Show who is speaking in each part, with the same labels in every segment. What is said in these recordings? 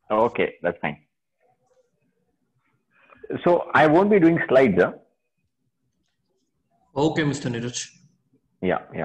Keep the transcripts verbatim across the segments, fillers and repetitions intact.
Speaker 1: Okay, that's fine. So I won't be doing slides, huh?
Speaker 2: Okay, Mister Neeraj.
Speaker 1: Yeah, yeah.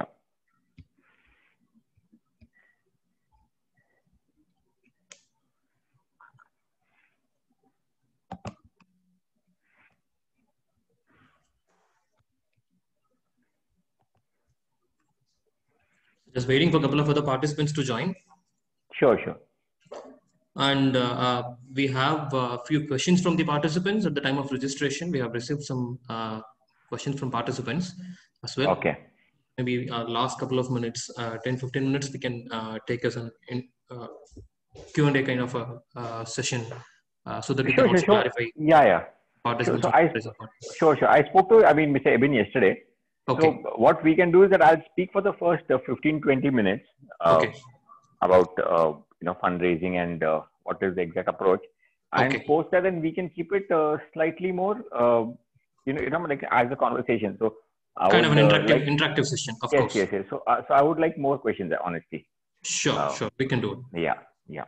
Speaker 2: Just waiting for a couple of other participants to join.
Speaker 1: Sure, sure.
Speaker 2: And uh, uh, we have a few questions from the participants at the time of registration. We have received some uh, questions from participants as well.
Speaker 1: Okay.
Speaker 2: Maybe uh, last couple of minutes, uh, ten, fifteen minutes, we can uh, take us an in, uh, Q and A kind of a uh, session uh, so that we can
Speaker 1: Sure, sure,
Speaker 2: also
Speaker 1: sure.
Speaker 2: clarify
Speaker 1: Yeah, yeah. Sure.
Speaker 2: participants
Speaker 1: So
Speaker 2: on
Speaker 1: I,
Speaker 2: what is about.
Speaker 1: sure, sure. I spoke to, I mean, Mister Ibn yesterday. So
Speaker 2: Okay,
Speaker 1: what we can do is that I'll speak for the first uh, fifteen, twenty minutes uh,
Speaker 2: okay,
Speaker 1: about, uh, you know, fundraising and uh, what is the exact approach. And
Speaker 2: okay.
Speaker 1: post that, then we can keep it uh, slightly more, uh, you know, you know, like as a conversation. So I
Speaker 2: Kind of
Speaker 1: would
Speaker 2: an
Speaker 1: uh,
Speaker 2: interactive
Speaker 1: like,
Speaker 2: interactive session, of
Speaker 1: yes,
Speaker 2: course.
Speaker 1: yes, yes. So, uh, so I would like more questions, honestly.
Speaker 2: Sure,
Speaker 1: Uh,
Speaker 2: sure. We can do it.
Speaker 1: yeah, yeah.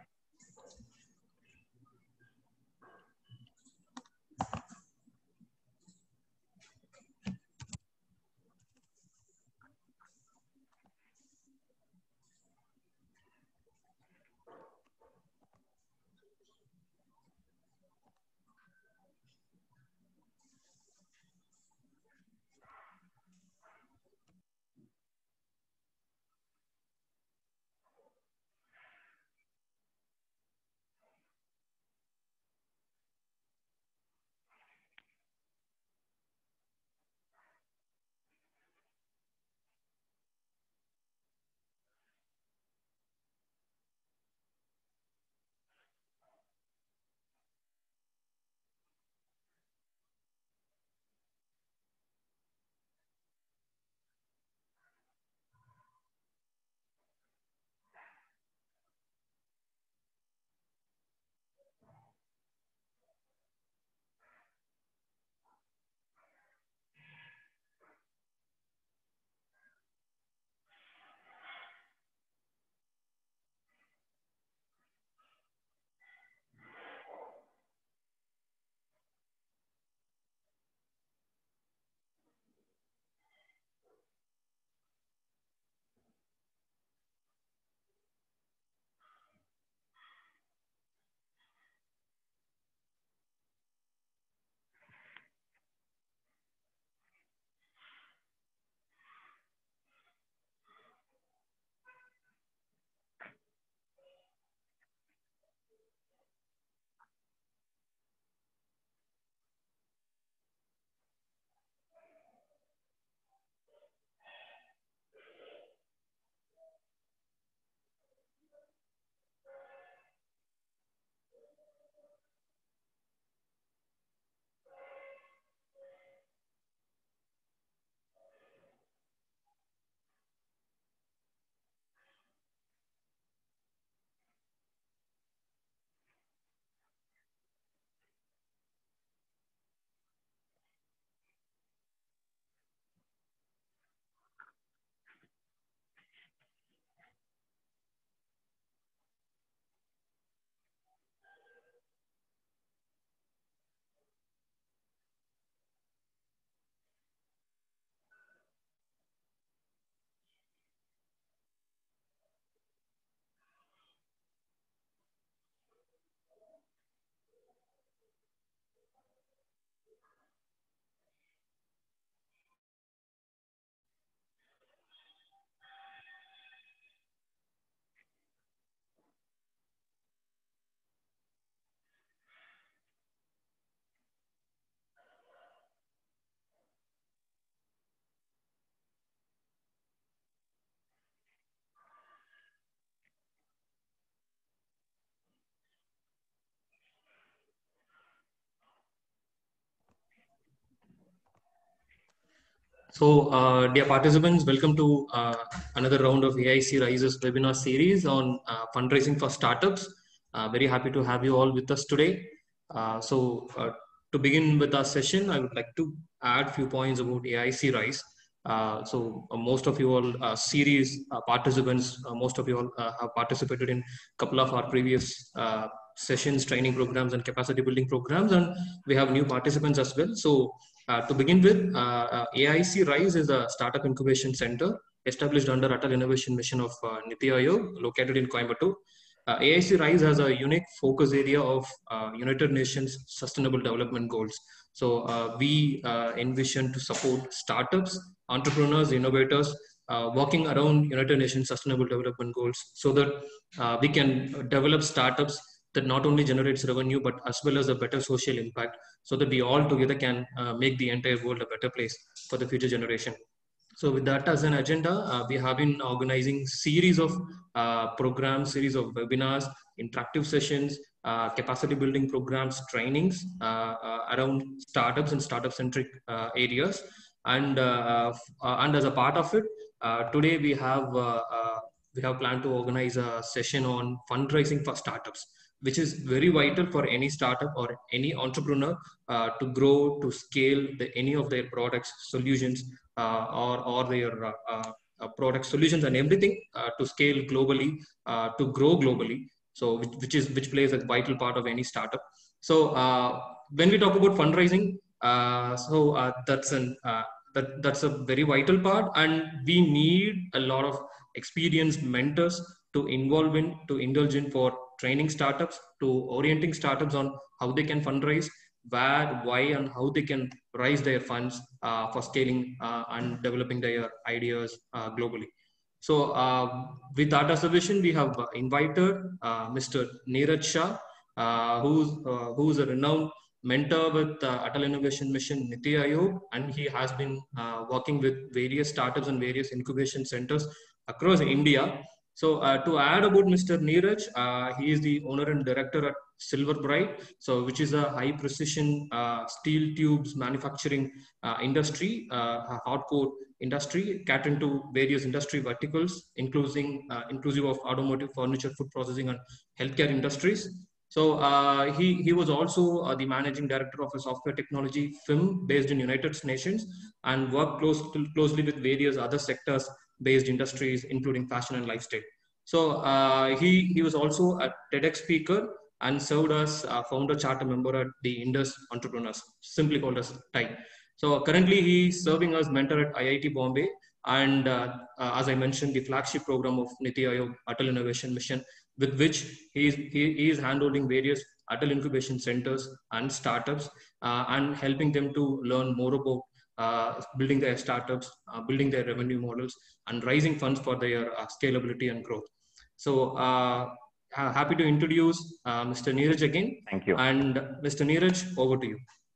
Speaker 2: So, uh, dear participants, welcome to uh, another round of A I C Rise's webinar series on uh, fundraising for startups. Uh, very happy to have you all with us today. Uh, so, uh, to begin with our session, I would like to add few points about A I C Rise. Uh, so, uh, most of you all uh, series uh, participants, uh, most of you all uh, have participated in a couple of our previous uh, sessions, training programs, and capacity building programs. And we have new participants as well. So uh, to begin with, uh, uh, A I C RISE is a startup incubation center established under Atal Innovation Mission of uh, Niti Aayog, located in Coimbatore. Uh, A I C RISE has a unique focus area of uh, United Nations Sustainable Development Goals. So uh, we uh, envision to support startups, entrepreneurs, innovators, uh, working around United Nations Sustainable Development Goals, so that uh, we can develop startups that not only generates revenue, but as well as a better social impact, so that we all together can uh, make the entire world a better place for the future generation. So with that as an agenda, uh, we have been organizing series of uh, programs, series of webinars, interactive sessions, uh, capacity building programs, trainings uh, uh, around startups and startup centric uh, areas. And, uh, uh, and as a part of it, uh, today we have, uh, uh, we have planned to organize a session on fundraising for startups, which is very vital for any startup or any entrepreneur uh, to grow, to scale the, any of their products, solutions, uh, or, or their uh, uh, product solutions and everything uh, to scale globally, uh, to grow globally. So which, which is which plays a vital part of any startup. So uh, when we talk about fundraising, uh, so uh, that's an uh, that that's a very vital part, and we need a lot of experienced mentors to involve in, to indulge in, for training startups, to orienting startups on how they can fundraise, where, why, and how they can raise their funds uh, for scaling uh, and developing their ideas uh, globally. So uh, with that as a vision, we have invited uh, Mister Neeraj Shah, uh, who's, uh, who's a renowned mentor with uh, Atal Innovation Mission Niti Aayog, and he has been uh, working with various startups and various incubation centers across India. So uh, to add about Mister Neeraj, uh, he is the owner and director at Silver Bright, so which is a high precision uh, steel tubes manufacturing uh, industry, uh, hardcore industry, catering to various industry verticals, including uh, inclusive of automotive, furniture, food processing, and healthcare industries. So uh, he he was also uh, the managing director of a software technology firm based in United Nations, and worked close, closely with various other sectors based industries, including fashion and lifestyle. So uh, he, he was also a TEDx speaker and served as a founder charter member at the Indus Entrepreneurs, simply called as T I. So currently he is serving as mentor at I I T Bombay, and uh, uh, as I mentioned, the flagship program of Niti Aayog Atal Innovation Mission, with which he is, he, he is handholding various Atal incubation centers and startups uh, and helping them to learn more about uh, building their startups, uh, building their revenue models, and raising funds for their uh, scalability and growth. So uh, happy to introduce uh, Mister Neeraj again.
Speaker 1: Thank you.
Speaker 2: And Mister Neeraj, over to you.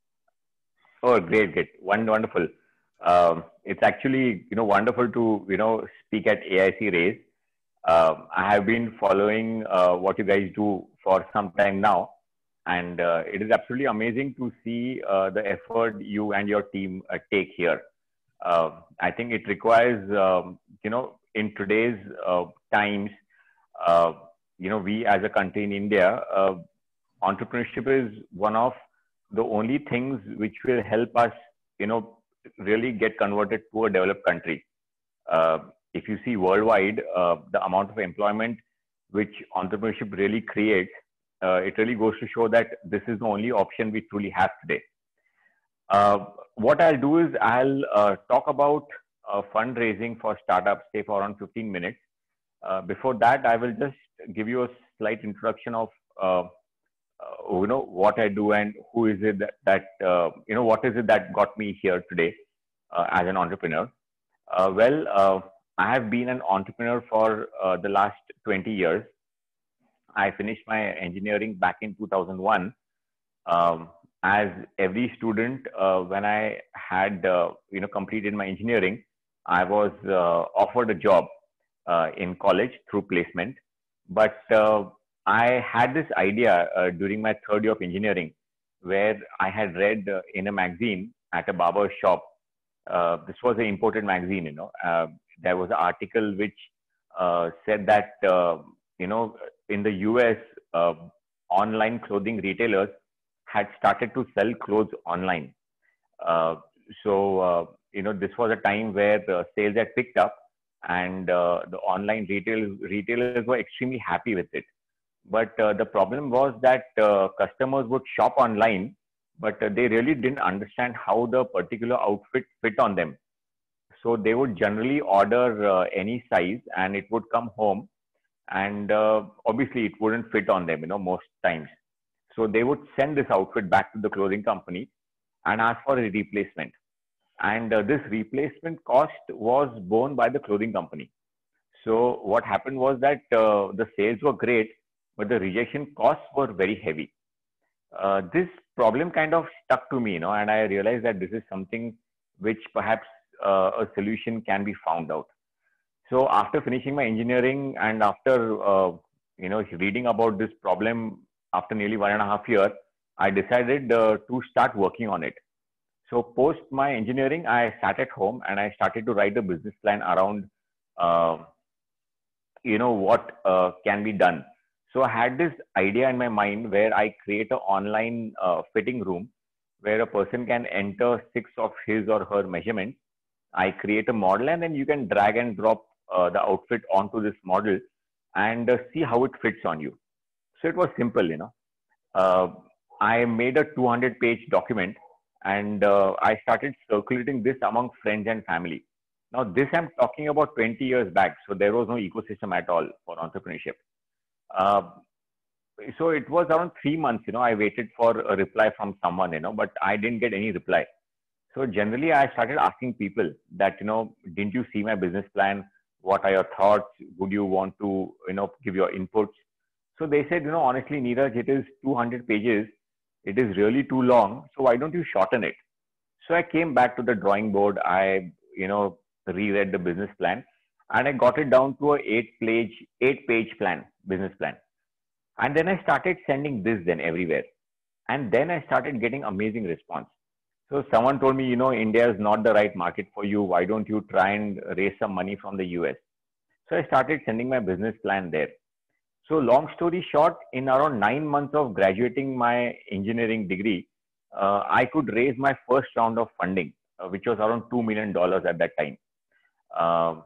Speaker 1: Oh, great, great, wonderful. Um, it's actually, you know, wonderful to, you know, speak at A I C RISE. Uh, I have been following uh, what you guys do for some time now, and uh, it is absolutely amazing to see uh, the effort you and your team uh, take here. Uh, I think it requires, um, you know, in today's uh, times, uh, you know, we as a country in India, uh, entrepreneurship is one of the only things which will help us, you know, really get converted to a developed country. Uh, if you see worldwide, uh, the amount of employment which entrepreneurship really creates, uh, it really goes to show that this is the only option we truly have today. Uh, what I'll do is I'll uh, talk about uh, fundraising for startups, say for around fifteen minutes. Uh, before that, I will just give you a slight introduction of uh, uh, you know what I do and who is it that, that uh, you know what is it that got me here today uh, as an entrepreneur. Uh, well, uh, I have been an entrepreneur for uh, the last twenty years. I finished my engineering back in two thousand one. Um, as every student, uh, when I had uh, you know completed my engineering, I was uh, offered a job uh, in college through placement. But uh, I had this idea uh, during my third year of engineering, where I had read uh, in a magazine at a barber shop. Uh, this was an imported magazine, you know. Uh, there was an article which uh, said that uh, you know in the U S, uh, online clothing retailers had started to sell clothes online. Uh, so uh, you know this was a time where the sales had picked up, and uh, the online retail retailers were extremely happy with it. But uh, the problem was that uh, customers would shop online, but uh, they really didn't understand how the particular outfit fit on them. So they would generally order uh, any size and it would come home, and uh, obviously it wouldn't fit on them, you know, most times. So they would send this outfit back to the clothing company and ask for a replacement. And uh, this replacement cost was borne by the clothing company. So what happened was that uh, the sales were great, but the rejection costs were very heavy. Uh, this problem kind of stuck to me, you know, and I realized that this is something which perhaps uh, a solution can be found out. So after finishing my engineering and after uh, you know reading about this problem after nearly one and a half year, I decided uh, to start working on it. So post my engineering, I sat at home and I started to write a business plan around uh, you know what uh, can be done. So I had this idea in my mind where I create an online uh, fitting room where a person can enter six of his or her measurements. I create a model and then you can drag and drop uh, the outfit onto this model and uh, see how it fits on you. So it was simple, you know. Uh, I made a two hundred page document and uh, I started circulating this among friends and family. Now, this I'm talking about twenty years back, so there was no ecosystem at all for entrepreneurship. Uh, so it was around three months, you know, I waited for a reply from someone, you know, but I didn't get any reply. So generally, I started asking people that, you know, didn't you see my business plan? What are your thoughts? Would you want to, you know, give your inputs? So they said, you know, honestly, Neeraj, it is two hundred pages. It is really too long. So why don't you shorten it? So I came back to the drawing board. I, you know, reread the business plan and I got it down to a eight page, eight page plan, business plan. And then I started sending this then everywhere. And then I started getting amazing response. So someone told me, you know, India is not the right market for you. Why don't you try and raise some money from the U S? So I started sending my business plan there. So long story short, in around nine months of graduating my engineering degree, uh, I could raise my first round of funding, uh, which was around two million dollars at that time. Uh,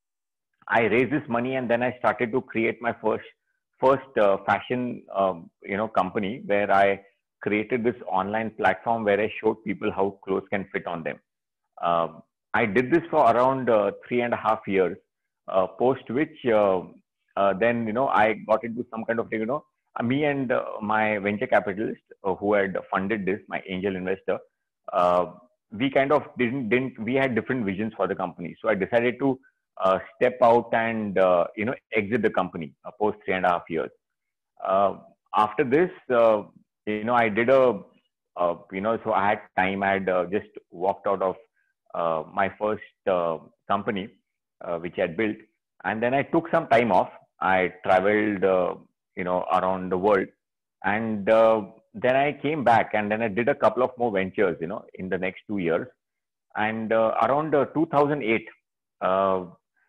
Speaker 1: I raised this money and then I started to create my first first uh, fashion um, you know company where I created this online platform where I showed people how clothes can fit on them. Uh, I did this for around uh, three and a half years, uh, post which uh, uh, then you know I got into some kind of you know uh, me and uh, my venture capitalist uh, who had funded this, my angel investor. Uh, we kind of didn't didn't we had different visions for the company, so I decided to uh, step out and uh, you know exit the company uh, post three and a half years. Uh, After this, uh, you know, I did a, uh, you know, so I had time. I had uh, just walked out of uh, my first uh, company, uh, which I had built, and then I took some time off. I traveled, uh, you know, around the world, and uh, then I came back, and then I did a couple of more ventures, you know, in the next two years. And uh, around uh, two thousand eight, uh,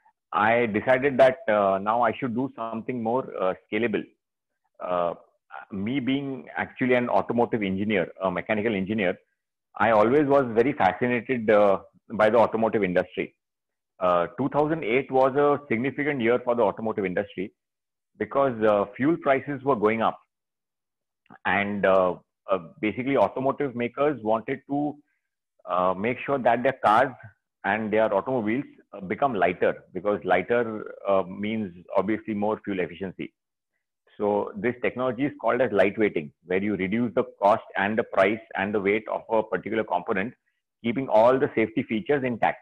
Speaker 1: I decided that uh, now I should do something more uh, scalable. uh, Me being actually an automotive engineer, a mechanical engineer, I always was very fascinated uh, by the automotive industry. Uh, two thousand eight was a significant year for the automotive industry because uh, fuel prices were going up, and uh, uh, basically automotive makers wanted to uh, make sure that their cars and their automobiles uh, become lighter because lighter uh, means obviously more fuel efficiency. So this technology is called as lightweighting, where you reduce the cost and the price and the weight of a particular component, keeping all the safety features intact.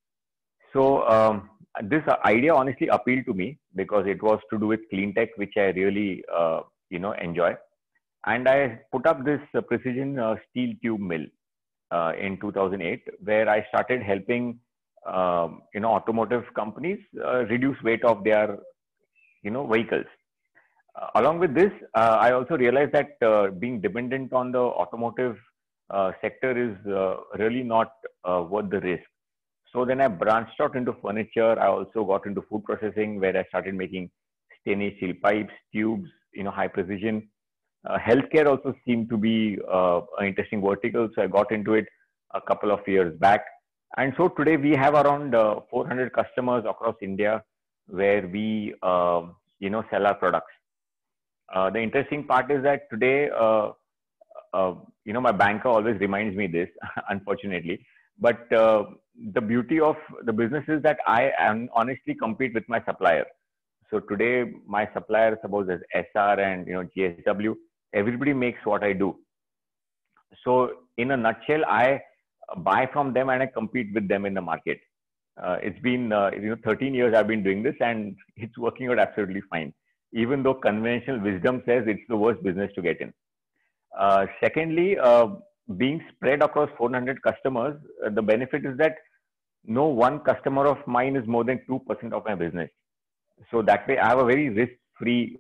Speaker 1: So um, this idea honestly appealed to me because it was to do with clean tech, which I really uh, you know enjoy. And I put up this uh, precision uh, steel tube mill uh, in two thousand eight, where I started helping um, you know automotive companies uh, reduce weight of their you know vehicles. Uh, along with this, uh, I also realized that uh, being dependent on the automotive uh, sector is uh, really not uh, worth the risk. So then I branched out into furniture. I also got into food processing, where I started making stainless steel pipes, tubes, you know, high precision. Uh, healthcare also seemed to be uh, an interesting vertical, so I got into it a couple of years back. And so today we have around uh, four hundred customers across India, where we uh, you know sell our products. Uh, the interesting part is that today, uh, uh, you know, my banker always reminds me this, unfortunately. But uh, the beauty of the business is that I am honestly compete with my supplier. So today, my supplier, suppose as S R and you know G S W, everybody makes what I do. So in a nutshell, I buy from them and I compete with them in the market. Uh, it's been uh, you know thirteen years I've been doing this, and it's working out absolutely fine. Even though conventional wisdom says it's the worst business to get in. Uh, secondly, uh, being spread across four hundred customers, uh, the benefit is that no one customer of mine is more than two percent of my business. So that way, I have a very risk-free.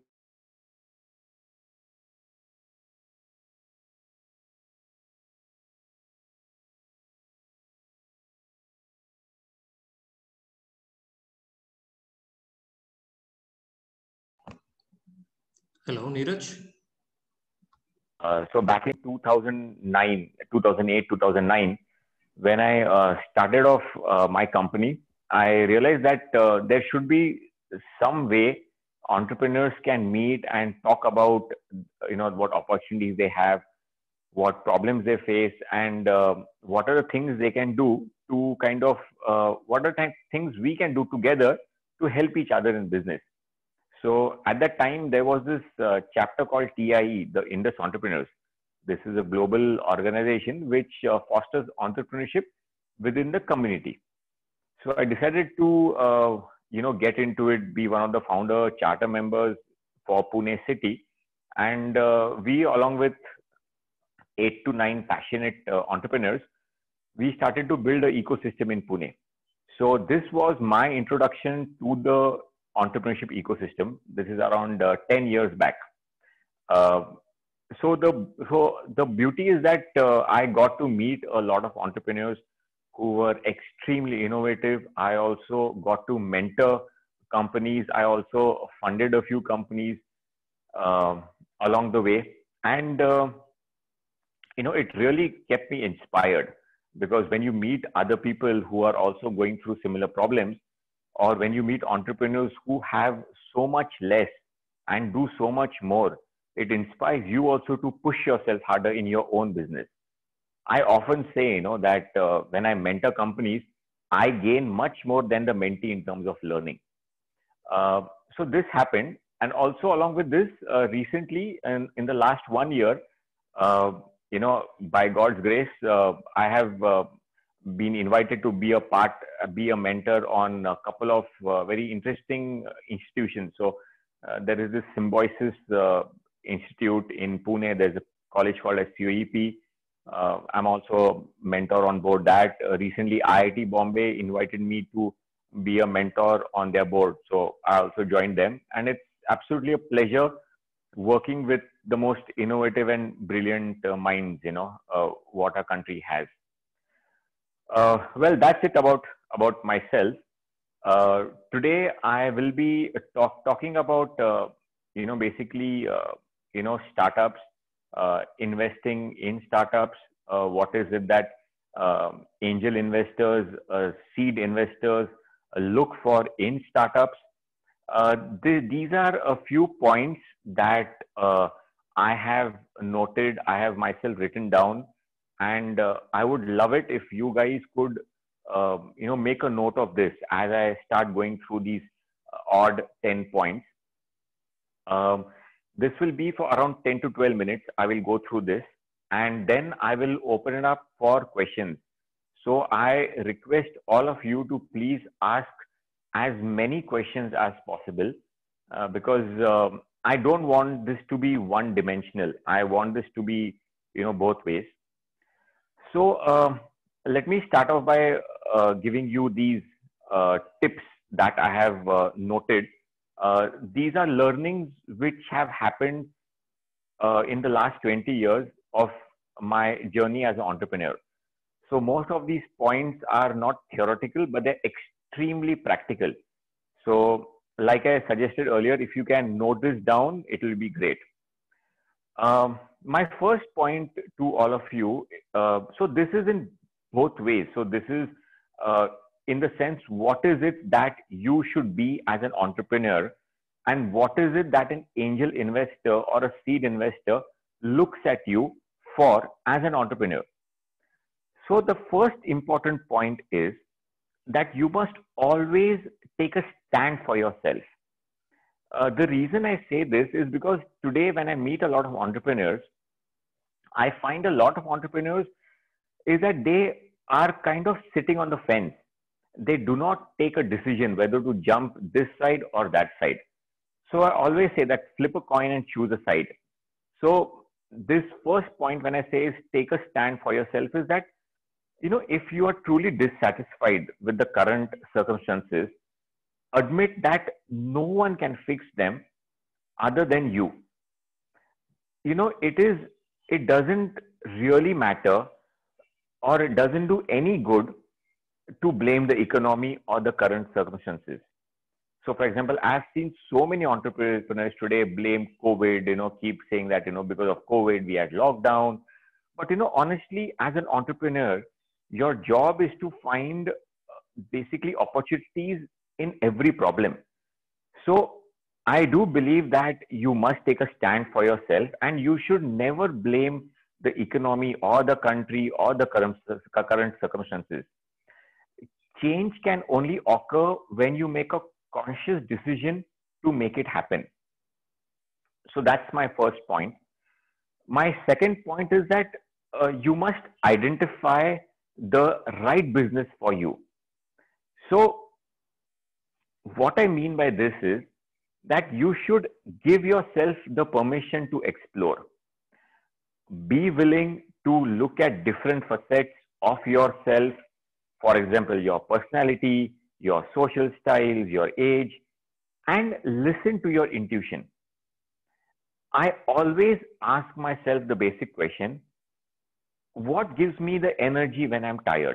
Speaker 2: Hello, Neeraj.
Speaker 1: Uh, so back in two thousand nine, two thousand eight, two thousand nine, when I uh, started off uh, my company, I realized that uh, there should be some way entrepreneurs can meet and talk about, you know, what opportunities they have, what problems they face, and uh, what are the things they can do to kind of uh, what are the things we can do together to help each other in business. So at that time, there was this uh, chapter called T I E, the Indus Entrepreneurs. This is a global organization which uh, fosters entrepreneurship within the community. So I decided to, uh, you know, get into it, be one of the founder charter members for Pune City, and uh, we, along with eight to nine passionate uh, entrepreneurs, we started to build an ecosystem in Pune. So this was my introduction to the entrepreneurship ecosystem. This is around uh, ten years back. Uh, so the so the beauty is that uh, I got to meet a lot of entrepreneurs who were extremely innovative. I also got to mentor companies. I also funded a few companies uh, along the way, and uh, you know, it really kept me inspired because when you meet other people who are also going through similar problems, or when you meet entrepreneurs who have so much less and do so much more, it inspires you also to push yourself harder in your own business. I often say, you know, that uh, when I mentor companies, I gain much more than the mentee in terms of learning. Uh, so this happened. And also along with this, uh, recently, and in the last one year, uh, you know, by God's grace, uh, I have uh, been invited to be a part, uh, be a mentor on a couple of uh, very interesting institutions. So uh, there is this Symbiosis uh, Institute in Pune. There's a college called as C O E P. Uh, I'm also a mentor on board that. Uh, recently, I I T Bombay invited me to be a mentor on their board. So I also joined them. And it's absolutely a pleasure working with the most innovative and brilliant uh, minds, you know, uh, what our country has. Uh, well, that's it about, about myself. Uh, today, I will be talk, talking about, uh, you know, basically, uh, you know, startups, uh, investing in startups. Uh, what is it that um angel investors, uh, seed investors uh, look for in startups? Uh, th- these are a few points that uh, I have noted, I have myself written down, and uh, I would love it if you guys could, uh, you know, make a note of this as I start going through these uh, odd ten points. Um, this will be for around ten to twelve minutes. I will go through this and then I will open it up for questions. So I request all of you to please ask as many questions as possible uh, because um, I don't want this to be one dimensional. I want this to be, you know, both ways. So uh, let me start off by uh, giving you these uh, tips that I have uh, noted. Uh, these are learnings which have happened uh, in the last twenty years of my journey as an entrepreneur. So most of these points are not theoretical, but they're extremely practical. So like I suggested earlier, if you can note this down, it will be great. Um, my first point to all of you, uh, so this is in both ways. So this is uh, in the sense, what is it that you should be as an entrepreneur? and what is it that an angel investor or a seed investor looks at you for as an entrepreneur. So the first important point is that you must always take a stand for yourself. Uh, the reason I say this is because today, when I meet a lot of entrepreneurs, I find a lot of entrepreneurs is that they are kind of sitting on the fence. They do not take a decision whether to jump this side or that side. So I always say that flip a coin and choose a side. So this first point, when I say is take a stand for yourself, is that, you know, if you are truly dissatisfied with the current circumstances, admit that no one can fix them other than you. You know, it is, it doesn't really matter, or it doesn't do any good to blame the economy or the current circumstances. So, for example, I've seen so many entrepreneurs today blame COVID, you know, keep saying that, you know, because of COVID, we had lockdown. But, you know, honestly, as an entrepreneur, your job is to find uh, basically opportunities in every problem. So I do believe that you must take a stand for yourself, and you should never blame the economy or the country or the current, current circumstances. Change can only occur when you make a conscious decision to make it happen. So that's my first point. My second point is that uh, you must identify the right business for you. So what I mean by this is that you should give yourself the permission to explore. Be willing to look at different facets of yourself. For example, your personality, your social styles, your age, and listen to your intuition. I always ask myself the basic question, what gives me the energy when I'm tired?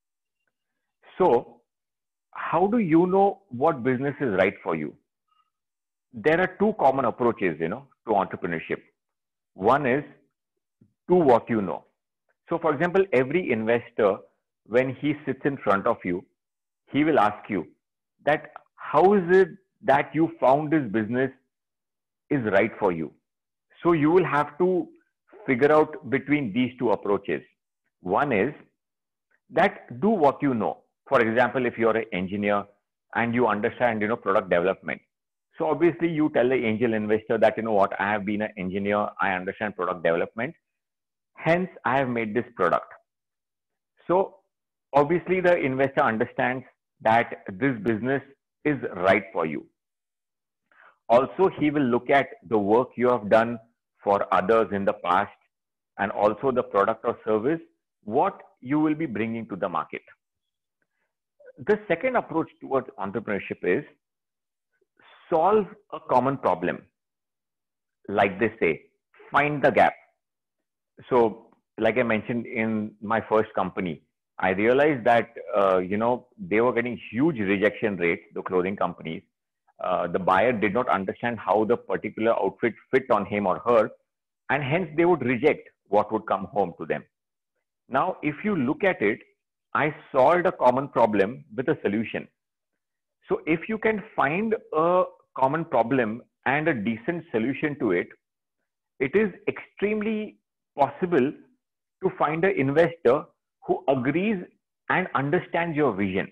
Speaker 1: So, how do you know what business is right for you? There are two common approaches, you know, to entrepreneurship. One is do what you know. So, for example, every investor, when he sits in front of you, he will ask you that how is it that you found this business is right for you? So you will have to figure out between these two approaches. One is that do what you know. For example, if you're an engineer and you understand, you know, product development. So obviously you tell the angel investor that, you know what, I have been an engineer, I understand product development. Hence, I have made this product. So obviously the investor understands that this business is right for you. Also, he will look at the work you have done for others in the past, and also the product or service, what you will be bringing to the market. The second approach towards entrepreneurship is solve a common problem. Like they say, find the gap. So, like I mentioned in my first company, I realized that, uh, you know, they were getting huge rejection rates, the clothing companies. Uh, the buyer did not understand how the particular outfit fit on him or her, and hence they would reject what would come home to them. Now, if you look at it, I solved a common problem with a solution. So if you can find a common problem and a decent solution to it, it is extremely possible to find an investor who agrees and understands your vision.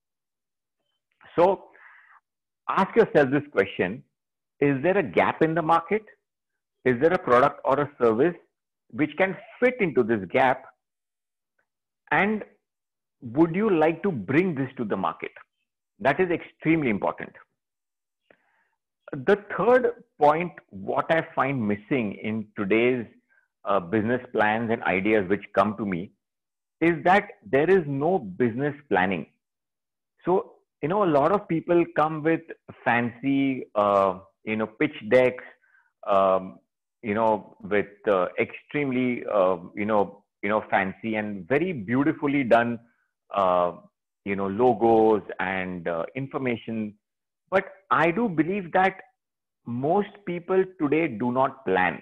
Speaker 1: So ask yourself this question, is there a gap in the market? Is there a product or a service which can fit into this gap? And would you like to bring this to the market? That is extremely important. The third point, what I find missing in today's uh, business plans and ideas which come to me, is that there is no business planning. So, you know, a lot of people come with fancy, uh, you know, pitch decks, um, you know, with uh, extremely, uh, you know, you know, fancy and very beautifully done, uh, you know, logos and uh, information. But I do believe that most people today do not plan.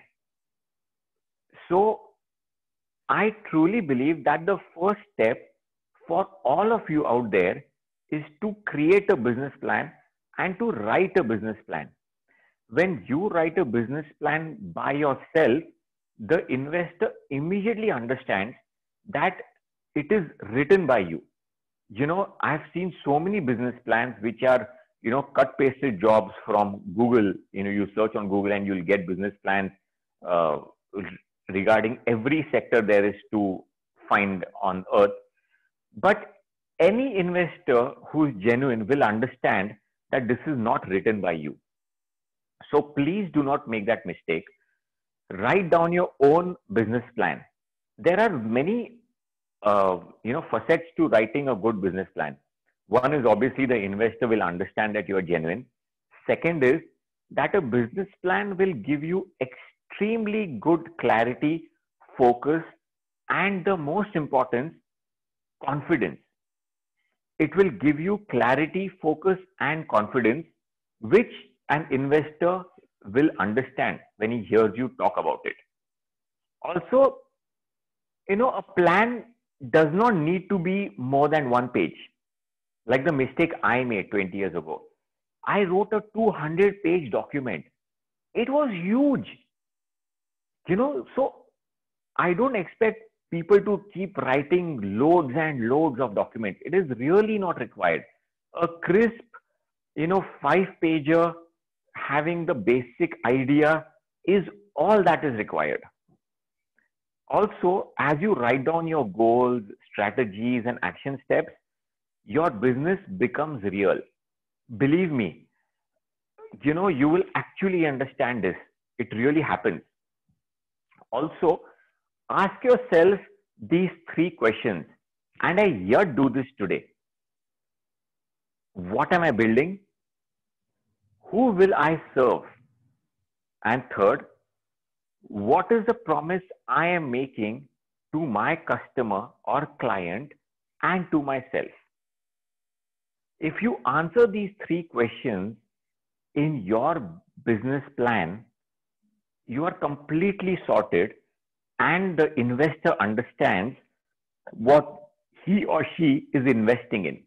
Speaker 1: So I truly believe that the first step for all of you out there is to create a business plan and to write a business plan. when you write a business plan by yourself, the investor immediately understands that it is written by you. You know, I've seen so many business plans which are, you know, cut pasted jobs from Google. You know, you search on Google and you'll get business plans uh, regarding every sector there is to find on earth. But any investor who is genuine will understand that this is not written by you. So please do not make that mistake. Write down your own business plan. There are many, uh, you know, facets to writing a good business plan. One is obviously the investor will understand that you are genuine. Second is that a business plan will give you extremely good clarity, focus, and the most important, confidence. It will give you clarity, focus, and confidence, which an investor will understand when he hears you talk about it. Also, you know, a plan does not need to be more than one page. Like the mistake I made twenty years ago. I wrote a two hundred page document. It was huge. You know, so I don't expect people to keep writing loads and loads of documents. It is really not required. A crisp, you know, five pager having the basic idea is all that is required. Also, as you write down your goals, strategies, and action steps, your business becomes real. Believe me, you know, you will actually understand this. It really happens. Also, ask yourself these three questions, and I yet do this today. What am I building? Who will I serve? And third, what is the promise I am making to my customer or client and to myself? If you answer these three questions in your business plan, you are completely sorted and the investor understands what he or she is investing in.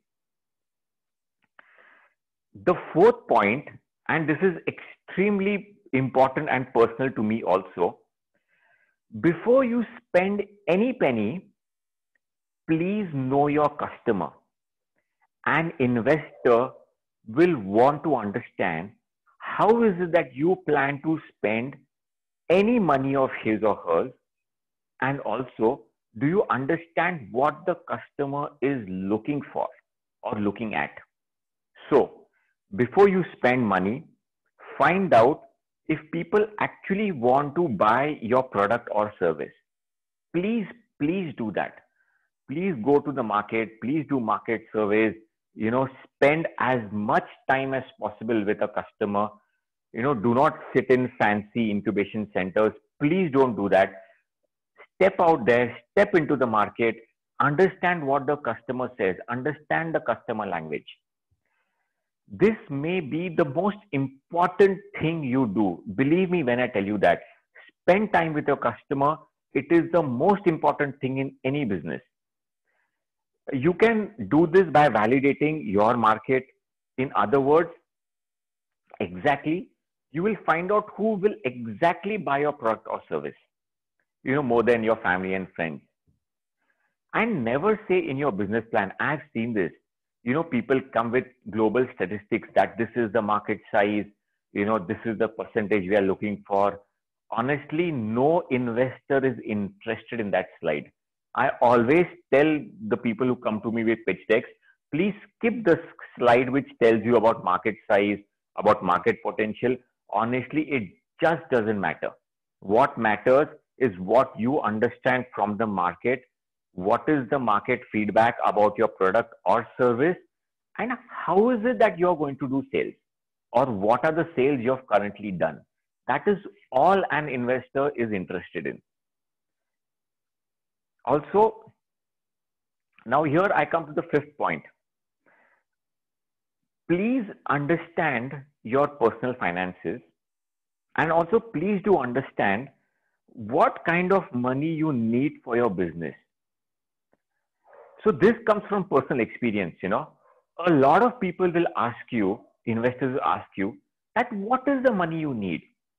Speaker 1: The fourth point, and this is extremely important and personal to me also, before you spend any penny, please know your customer. An investor will want to understand how is it that you plan to spend any money of his or hers, and also do you understand what the customer is looking for or looking at. So before you spend money, find out if people actually want to buy your product or service. Please, please do that. Please go to the market, please do market surveys, you know, spend as much time as possible with a customer. You know, do not sit in fancy incubation centers. Please don't do that. Step out there, step into the market, understand what the customer says, understand the customer language. This may be the most important thing you do. Believe me when I tell you that. Spend time with your customer. It is the most important thing in any business. You can do this by validating your market. In other words, exactly, you will find out who will exactly buy your product or service, you know, more than your family and friends. And never say in your business plan, I've seen this, you know, people come with global statistics that this is the market size, you know, this is the percentage we are looking for. Honestly, no investor is interested in that slide. I always tell the people who come to me with pitch decks, please skip the slide which tells you about market size, about market potential. Honestly, it just doesn't matter. What matters is what you understand from the market. What is the market feedback about your product or service? And how is it that you're going to do sales? Or what are the sales you've currently done? That is all an investor is interested in. Also, now here I come to the fifth point. Please understand your personal finances, and also please do understand what kind of money you need for your business. So this comes from personal experience, you know. A lot of people will ask you, investors will ask you, that what is the money you need.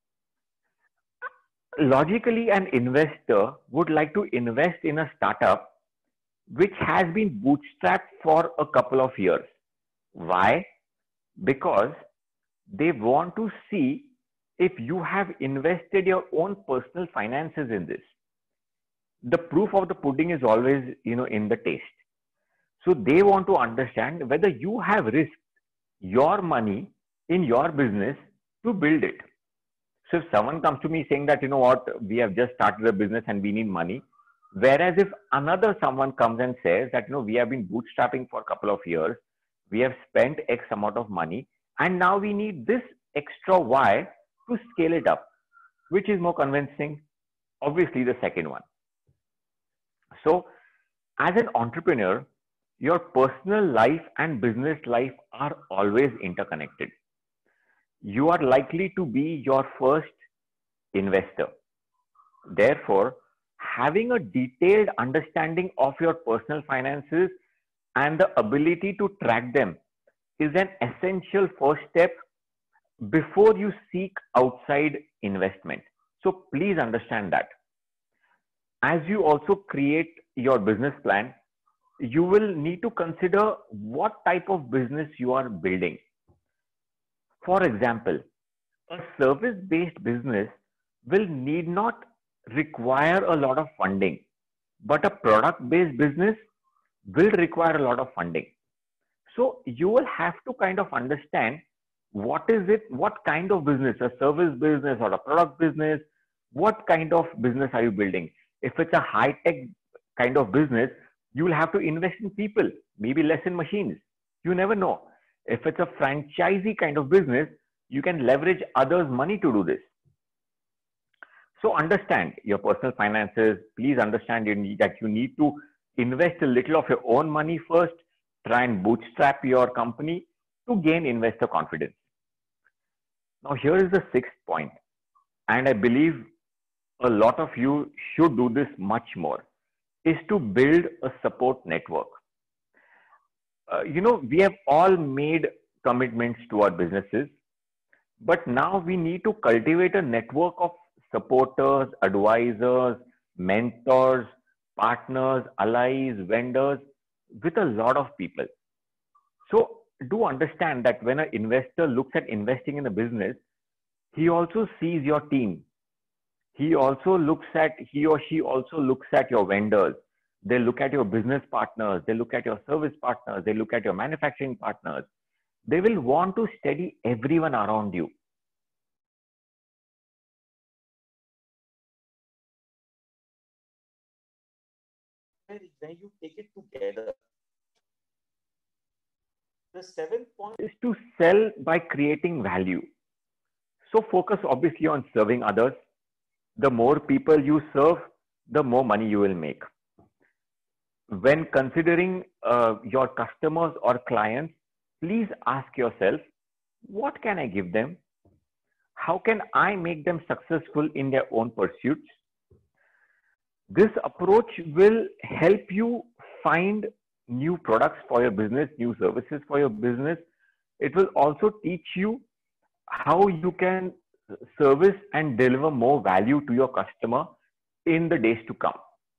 Speaker 1: Logically, an investor would like to invest in a startup which has been bootstrapped for a couple of years. Why? Because they want to see if you have invested your own personal finances in this. The proof of the pudding is always, you know, in the taste. So they want to understand whether you have risked your money in your business to build it. So if someone comes to me saying that, you know what, we have just started a business and we need money, whereas if another someone comes and says that, you know, we have been bootstrapping for a couple of years, we have spent X amount of money, and now we need this extra Y to scale it up. Which is more convincing? Obviously, the second one. So, as an entrepreneur, your personal life and business life are always interconnected. You are likely to be your first investor. Therefore, having a detailed understanding of your personal finances and the ability to track them is an essential first step before you seek outside investment. So please understand that. As you also create your business plan, you will need to consider what type of business you are building. For example, a service-based business will need not require a lot of funding, but a product-based business will require a lot of funding. So you will have to kind of understand what is it, what kind of business, a service business or a product business, what kind of business are you building? If it's a high-tech kind of business, you will have to invest in people, maybe less in machines. You never know. If it's a franchisee kind of business, you can leverage others' money to do this. So understand your personal finances. Please understand that you need to invest a little of your own money first. Try and bootstrap your company to gain investor confidence. Now, here is the sixth point, and I believe a lot of you should do this much more, is to build a support network. Uh, you know, we have all made commitments to our businesses, but now we need to cultivate a network of supporters, advisors, mentors, partners, allies, vendors, with a lot of people. So do understand that when an investor looks at investing in a business, he also sees your team. He also looks at, he or she also looks at your vendors. They look at your business partners. They look at your service partners. They look at your manufacturing partners. They will want to study everyone around you. Where you take it together. The seventh point is to sell by creating value. So focus obviously on serving others. The more people you serve, the more money you will make. When considering uh, your customers or clients, please ask yourself, what can I give them? How can I make them successful in their own pursuits? This approach will help you find new products for your business, new services for your business. It will also teach you how you can service and deliver more value to your customer in the days to come.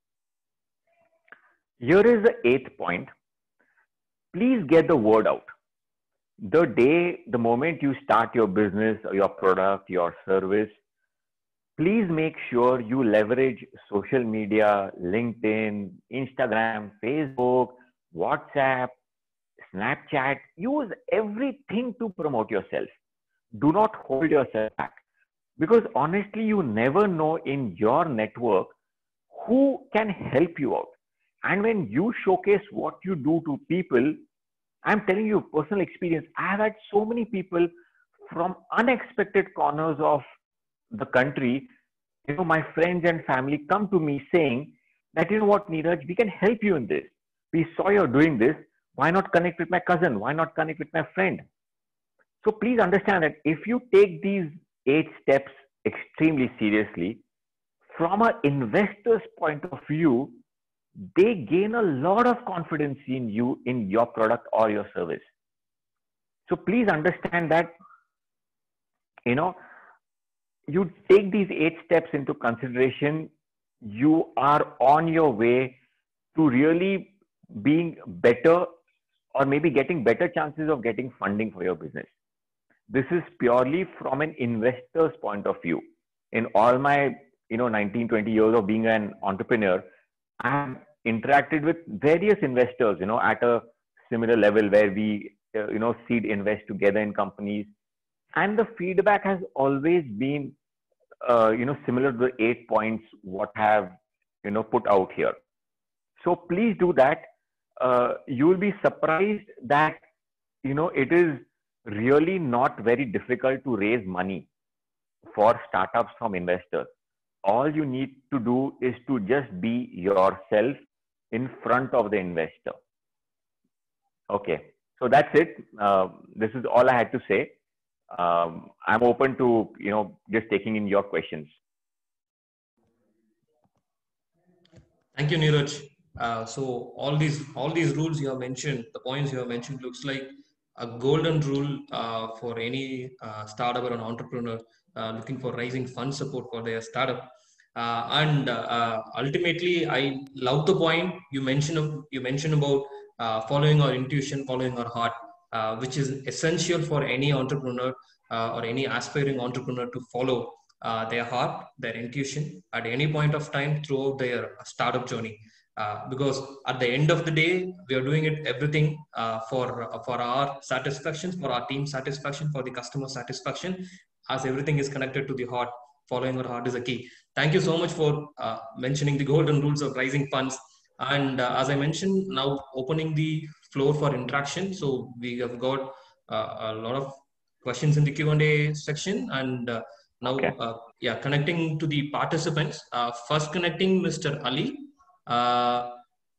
Speaker 1: Here is the eighth point. Please get the word out. The day, the moment you start your business or your product, your service, please make sure you leverage social media, LinkedIn, Instagram, Facebook, WhatsApp, Snapchat. Use everything to promote yourself. Do not hold yourself back, because honestly, you never know in your network who can help you out. And when you showcase what you do to people, I'm telling you personal experience, I have had so many people from unexpected corners of the country, you know, my friends and family come to me saying that, you know what, Neeraj, we can help you in this. We saw you're doing this. Why not connect with my cousin? Why not connect with my friend? So please understand that if you take these eight steps extremely seriously, from an investor's point of view, they gain a lot of confidence in you, in your product or your service. So please understand that you know, you take these eight steps into consideration, you are on your way to really being better, or maybe getting better chances of getting funding for your business. This is purely from an investor's point of view. In all my, you know, nineteen, twenty years of being an entrepreneur, I have interacted with various investors, you know, at a similar level where we, uh, you know, seed invest together in companies. And the feedback has always been, uh, you know, similar to the eight points what I have, you know, put out here. So please do that. Uh, you will be surprised that, you know, it is really not very difficult to raise money for startups from investors. All you need to do is to just be yourself in front of the investor. Okay, so that's it. Uh, this is all I had to say. Um, I'm open to, you know, just taking in your questions.
Speaker 2: Thank you, Neeraj. Uh, so all these all these rules you have mentioned, the points you have mentioned, looks like a golden rule uh, for any uh, startup or an entrepreneur uh, looking for raising fund support for their startup. Uh, and uh, ultimately, I love the point you mentioned. You mentioned about uh, following our intuition, following our heart, uh, which is essential for any entrepreneur uh, or any aspiring entrepreneur to follow uh, their heart, their intuition at any point of time throughout their startup journey. Uh, because at the end of the day, we are doing it everything uh, for uh, for our satisfaction, for our team satisfaction, for the customer satisfaction, as everything is connected to the heart. Following our heart is a key. Thank you so much for uh, mentioning the golden rules of raising funds. And uh, as I mentioned, now opening the floor for interaction. So we have got uh, a lot of questions in the Q and A section, and uh, now,
Speaker 1: Okay.
Speaker 2: uh, yeah, connecting to the participants. Uh, first connecting Mister Ali. Uh,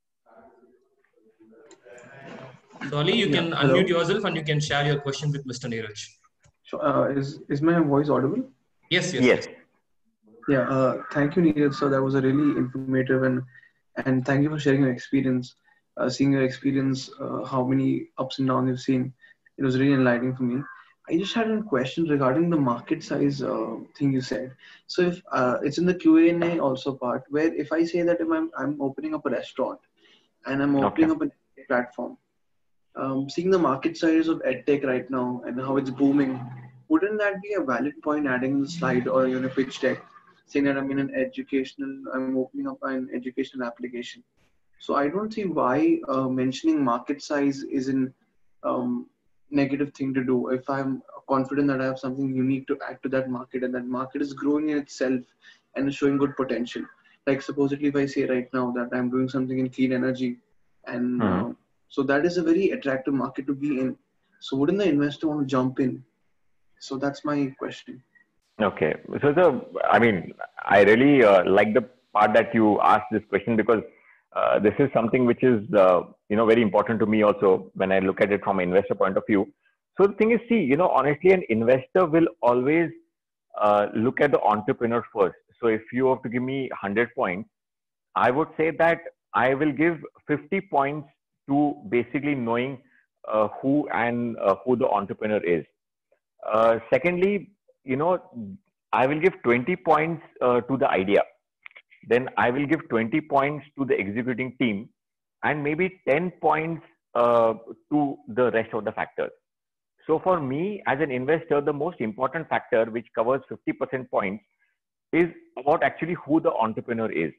Speaker 2: so Ali, you
Speaker 3: Yeah,
Speaker 2: can unmute
Speaker 3: hello.
Speaker 2: yourself and you can share your question with Mister Neeraj.
Speaker 3: So, uh, is is my voice audible?
Speaker 2: Yes, yes,
Speaker 1: Yes.
Speaker 2: yes.
Speaker 3: Yeah. Uh, thank you, Neeraj. So that was a really informative and and thank you for sharing your experience. Uh, seeing your experience, uh, how many ups and downs you've seen, it was really enlightening for me. I just had a question regarding the market size uh, thing you said. So if uh, it's in the Q and A also part where if I say that if I'm I'm opening up a restaurant and I'm
Speaker 1: Okay.
Speaker 3: opening up a platform. Um, seeing the market size of edtech right now and how it's booming, wouldn't that be a valid point adding the slide or you know pitch deck saying that I'm in an educational, I'm opening up an educational application. So I don't see why uh, mentioning market size is an um, negative thing to do if I'm confident that I have something unique to add to that market and that market is growing in itself and is showing good potential. Like supposedly if I say right now that I'm doing something in clean energy and
Speaker 1: Hmm.
Speaker 3: uh, so that is a very attractive market to be in. So wouldn't the investor want to jump in? So that's my question.
Speaker 1: Okay. So the, I mean, I really uh, like the part that you asked this question, because uh, this is something which is, uh, you know, very important to me also when I look at it from an investor point of view. So the thing is, see, you know, honestly, an investor will always uh, look at the entrepreneur first. So if you have to give me one hundred points, I would say that I will give fifty points to basically knowing uh, who and uh, who the entrepreneur is. Uh, secondly, you know, I will give twenty points uh, to the idea. Then I will give twenty points to the executing team, and maybe ten points uh, to the rest of the factors. So for me as an investor, the most important factor, which covers fifty percent points, is about actually who the entrepreneur is.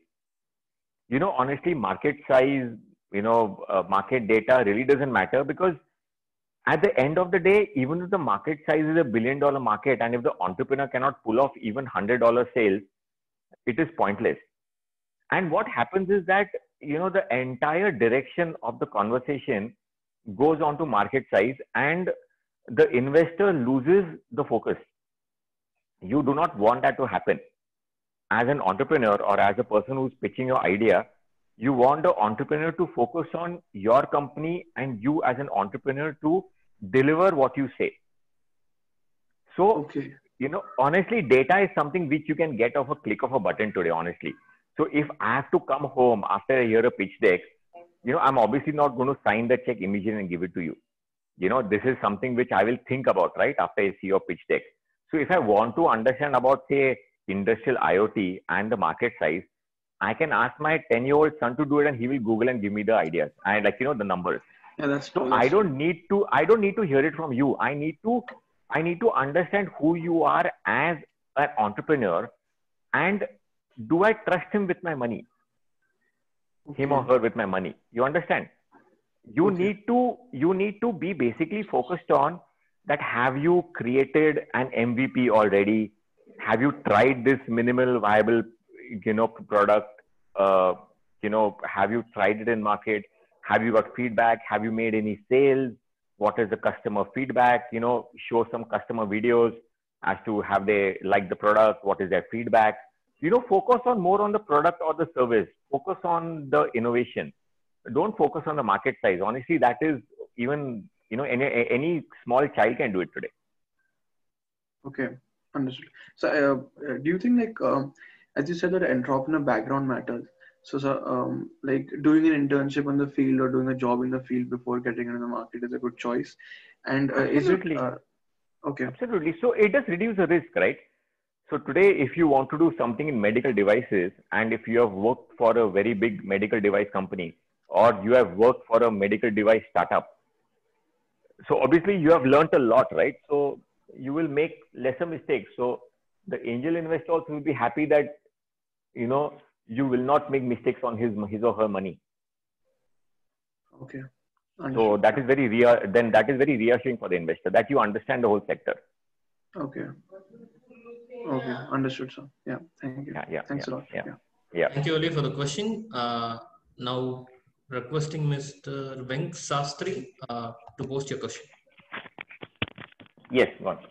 Speaker 1: You know, honestly, market size, you know, uh, market data really doesn't matter, because at the end of the day, even if the market size is a billion dollar market and if the entrepreneur cannot pull off even one hundred dollar sales, it is pointless. And what happens is that, you know, the entire direction of the conversation goes on to market size, and the investor loses the focus. You do not want that to happen. As an entrepreneur or as a person who's pitching your idea, you want the entrepreneur to focus on your company and you as an entrepreneur to deliver what you say. So,
Speaker 3: Okay.
Speaker 1: you know, honestly, data is something which you can get off a click of a button today, honestly. So if I have to come home after I hear a pitch deck, you know, I'm obviously not going to sign the check immediately and give it to you. You know, this is something which I will think about, right, after I see your pitch deck. So if I want to understand about, say, industrial IoT and the market size, I can ask my ten year old son to do it and he will Google and give me the ideas and, like, you know, the numbers.
Speaker 3: Yeah, that's
Speaker 1: So
Speaker 3: true.
Speaker 1: I
Speaker 3: That's
Speaker 1: don't
Speaker 3: true.
Speaker 1: need to, I don't need to hear it from you. I need to, I need to understand who you are as an entrepreneur, and do I trust him with my money, him or
Speaker 3: Okay.
Speaker 1: her with my money? You understand? You
Speaker 3: Okay.
Speaker 1: need to, you need to be basically focused on that. Have you created an M V P already? Have you tried this minimal viable, you know, product? Uh, you know, have you tried it in market? Have you got feedback? Have you made any sales? What is the customer feedback? You know, show some customer videos as to have they liked the product? What is their feedback? You know, focus on more on the product or the service. Focus on the innovation. Don't focus on the market size. Honestly, that is, even, you know, any any small child can do it today.
Speaker 3: Okay. Understood. So, uh, uh, do you think, like, um, as you said, that entrepreneur background matters? So, so um, like doing an internship in the field or doing a job in the field before getting into the market is a good choice. And uh, is it
Speaker 1: Absolutely.
Speaker 3: uh, okay?
Speaker 1: Absolutely. So it does reduce the risk, right? So today, if you want to do something in medical devices, and if you have worked for a very big medical device company, or you have worked for a medical device startup, so obviously you have learned a lot, right? So you will make lesser mistakes. So the angel investor also will be happy that, you know, you will not make mistakes on his his or her money.
Speaker 3: Okay.
Speaker 1: So
Speaker 3: Understood.
Speaker 1: that is very rea- then that is very reassuring for the investor that you understand the whole sector.
Speaker 3: Okay. Okay. Understood, sir. Yeah. Thank you.
Speaker 1: Yeah, yeah,
Speaker 3: Thanks
Speaker 1: yeah,
Speaker 3: a lot.
Speaker 1: yeah,
Speaker 3: Yeah.
Speaker 1: yeah.
Speaker 2: Thank you, Ali, for the question. Uh, now, requesting Mister Venk Sastry uh, to post your question.
Speaker 1: Yes, go on.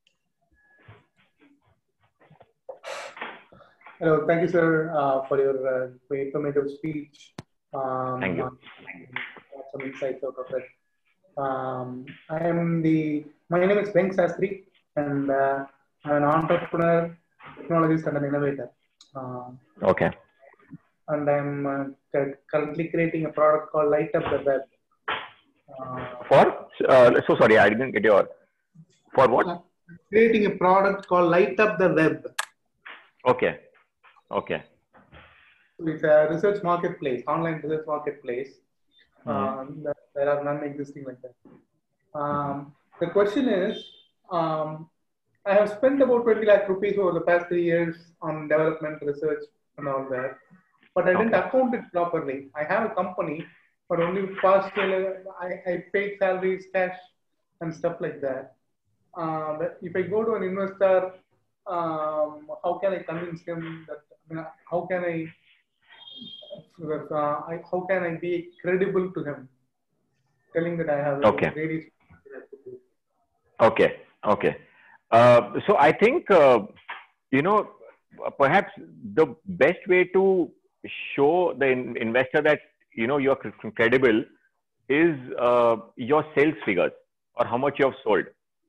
Speaker 4: Hello, thank you, sir, uh, for your uh, very informative speech. Um,
Speaker 1: Thank you.
Speaker 4: got some insights out of it. Um, I am the, my name is Venk Sastry, and uh, I'm an entrepreneur, technologist, and an innovator. Uh,
Speaker 1: Okay.
Speaker 4: and I'm uh, currently creating a product called Light Up the Web. Uh,
Speaker 1: For? Uh, so sorry, I didn't get your. For what?
Speaker 4: creating a product called Light Up the Web.
Speaker 1: Okay. Okay.
Speaker 4: It's a research marketplace, online research marketplace.
Speaker 1: Mm-hmm.
Speaker 4: Um, there, there are none existing like that. Um, the question is, um, I have spent about twenty lakh rupees over the past three years on development, research, and all that, but I didn't
Speaker 1: Okay.
Speaker 4: account it properly. I have a company, but only partially I, I paid salaries, cash, and stuff like that. Uh, but if I go to an investor, um, how can I convince him that? I mean, how can I, uh, I? How can I be credible to him, telling that I have a
Speaker 1: Okay.
Speaker 4: very
Speaker 1: Okay. Okay. Uh, so I think, uh, you know, perhaps the best way to show the in- investor that, you know, you're cr- credible is uh, your sales figures, or how much you have sold.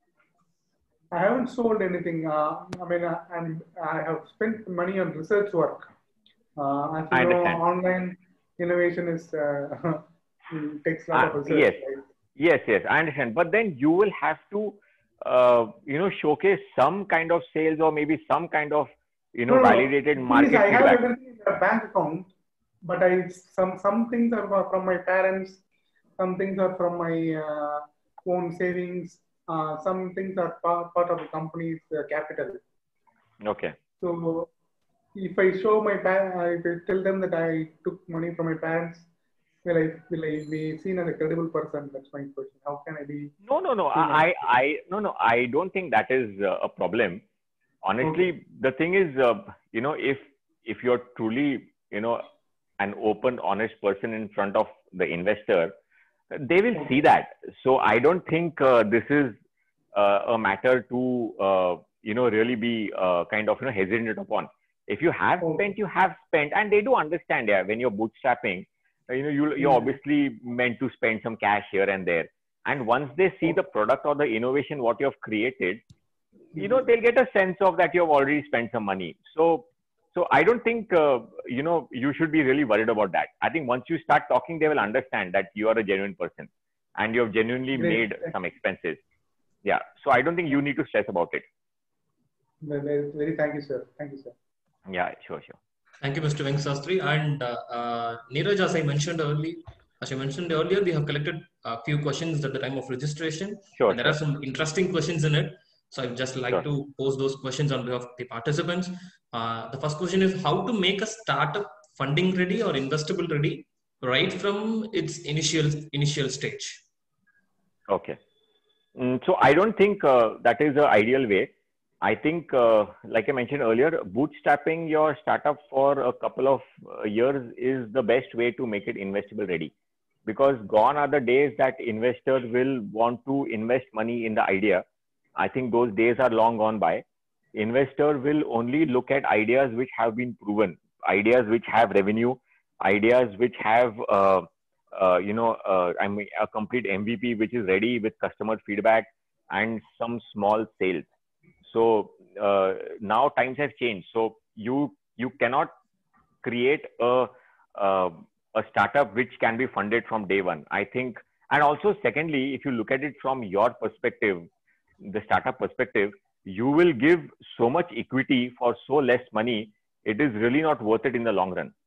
Speaker 4: I haven't sold anything. Uh, I mean, uh, and I have spent money on research work. Uh, as you
Speaker 1: I
Speaker 4: know,
Speaker 1: understand.
Speaker 4: online innovation is uh, takes a lot
Speaker 1: Uh,
Speaker 4: of research.
Speaker 1: yes.
Speaker 4: Right?
Speaker 1: Yes. Yes. I understand. But then you will have to, uh, you know, showcase some kind of sales, or maybe some kind of, you know,
Speaker 4: No, no.
Speaker 1: validated
Speaker 4: The thing is,
Speaker 1: market
Speaker 4: I have
Speaker 1: feedback.
Speaker 4: everything in a bank account, but I some some things are from my parents, some things are from my uh, own savings, uh, some things are part, part of the company's uh, capital.
Speaker 1: Okay.
Speaker 4: So if I show my parents, if I tell them that I took money from my parents, will I will I be seen as a credible person? That's my question. How can I be
Speaker 1: No, no, no.
Speaker 4: seen as?
Speaker 1: I, I, no, no. I don't think that is uh, a problem. Honestly,
Speaker 4: Okay.
Speaker 1: the thing is, uh, you know, if if you're truly, you know, an open, honest person in front of the investor, they will see that. So I don't think uh, this is uh, a matter to, uh, you know, really be uh, kind of, you know, hesitant upon. If you have
Speaker 4: Okay.
Speaker 1: spent, you have spent, and they do understand. Yeah, when you're bootstrapping, uh, you know, you you're
Speaker 4: Mhm.
Speaker 1: obviously meant to spend some cash here and there. And once they see the product or the innovation what you have created, you know, they'll get a sense of that you have already spent some money. So, so I don't think, uh, you know, you should be really worried about that. I think once you start talking, they will understand that you are a genuine person and you have genuinely
Speaker 4: Great.
Speaker 1: made some expenses. Yeah. So I don't think you need to stress about it.
Speaker 4: Very, very thank you, sir. Thank you, sir.
Speaker 1: Yeah, sure, sure.
Speaker 2: Thank you, Mister Venk Sastry. And uh, uh, Neeraj, as I mentioned earlier, as I mentioned earlier, we have collected a few questions at the time of registration,
Speaker 1: Sure,
Speaker 2: and there
Speaker 1: sure.
Speaker 2: are some interesting questions in it. So I'd just like
Speaker 1: Sure.
Speaker 2: to pose those questions on behalf of the participants. Uh, the first question is how to make a startup funding ready or investable ready right from its initial initial stage.
Speaker 1: Okay. Mm, so I don't think uh, that is the ideal way. I think, uh, like I mentioned earlier, bootstrapping your startup for a couple of uh, years is the best way to make it investable ready. Because gone are the days that investors will want to invest money in the idea. I think those days are long gone by. Investor will only look at ideas which have been proven, ideas which have revenue, ideas which have, uh, uh, you know, uh, I mean, a complete M V P which is ready with customer feedback and some small sales. So uh, now times have changed. So you you cannot create a uh, a startup which can be funded from day one. I think, and also secondly, if you look at it from your perspective, the startup perspective, you will give so much equity for so less money. It is really not worth it in the long run.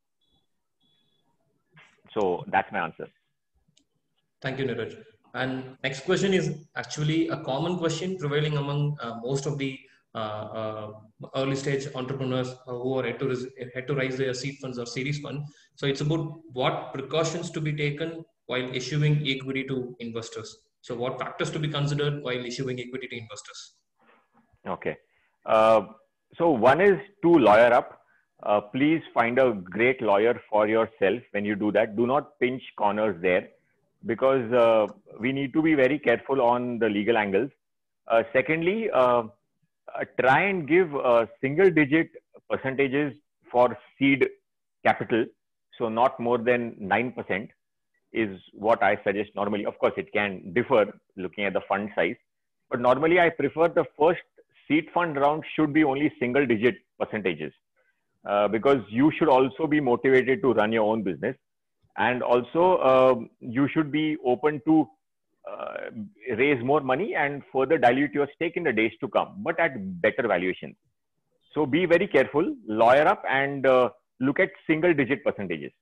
Speaker 1: So that's my answer.
Speaker 2: Thank you, Neeraj. And next question is actually a common question prevailing among uh, most of the uh, uh, early stage entrepreneurs who are yet to, yet to raise their seed funds or series fund. So it's about what precautions to be taken while issuing equity to investors. So what factors to be considered while issuing equity to investors?
Speaker 1: Okay. Uh, so one is to lawyer up. Uh, please find a great lawyer for yourself when you do that. Do not pinch corners there, because uh, we need to be very careful on the legal angles. Uh, secondly, uh, uh, try and give uh, single digit percentages for seed capital. So not more than nine percent is what I suggest normally. Of course, it can differ looking at the fund size, but normally I prefer the first seed fund round should be only single digit percentages, uh, because you should also be motivated to run your own business. And also, uh, you should be open to uh, raise more money and further dilute your stake in the days to come, but at better valuations. So be very careful, lawyer up, and uh, look at single digit percentages.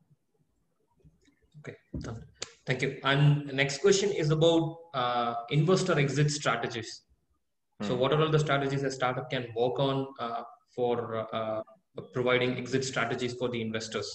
Speaker 2: Okay, thank you. And the next question is about uh, investor exit strategies. Hmm. So what are all the strategies a startup can work on uh, for uh, providing exit strategies for the investors?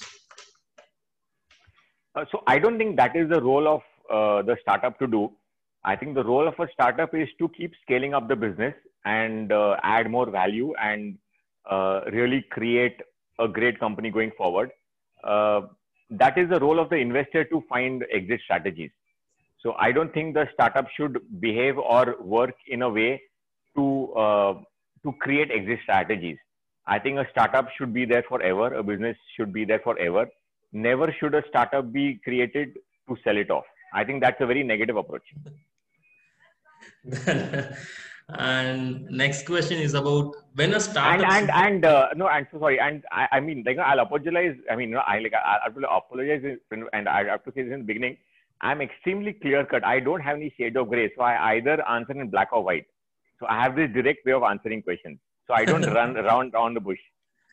Speaker 1: Uh, so I don't think that is the role of uh, the startup to do. I think the role of a startup is to keep scaling up the business and uh, add more value and uh, really create a great company going forward. Uh, that is the role of the investor to find exit strategies. So I don't think the startup should behave or work in a way to uh, to create exit strategies. I think a startup should be there forever. A business should be there forever. Never should a startup be created to sell it off. I think that's a very negative approach.
Speaker 2: And next question is about when a startup
Speaker 1: and and and uh, no, I'm so sorry. And I, I mean, like, I'll apologize. I mean, you know, I like I have to apologize, and I have to say this in the beginning. I'm extremely clear cut. I don't have any shade of gray, so I either answer in black or white. So I have this direct way of answering questions. So I don't run around on the bush.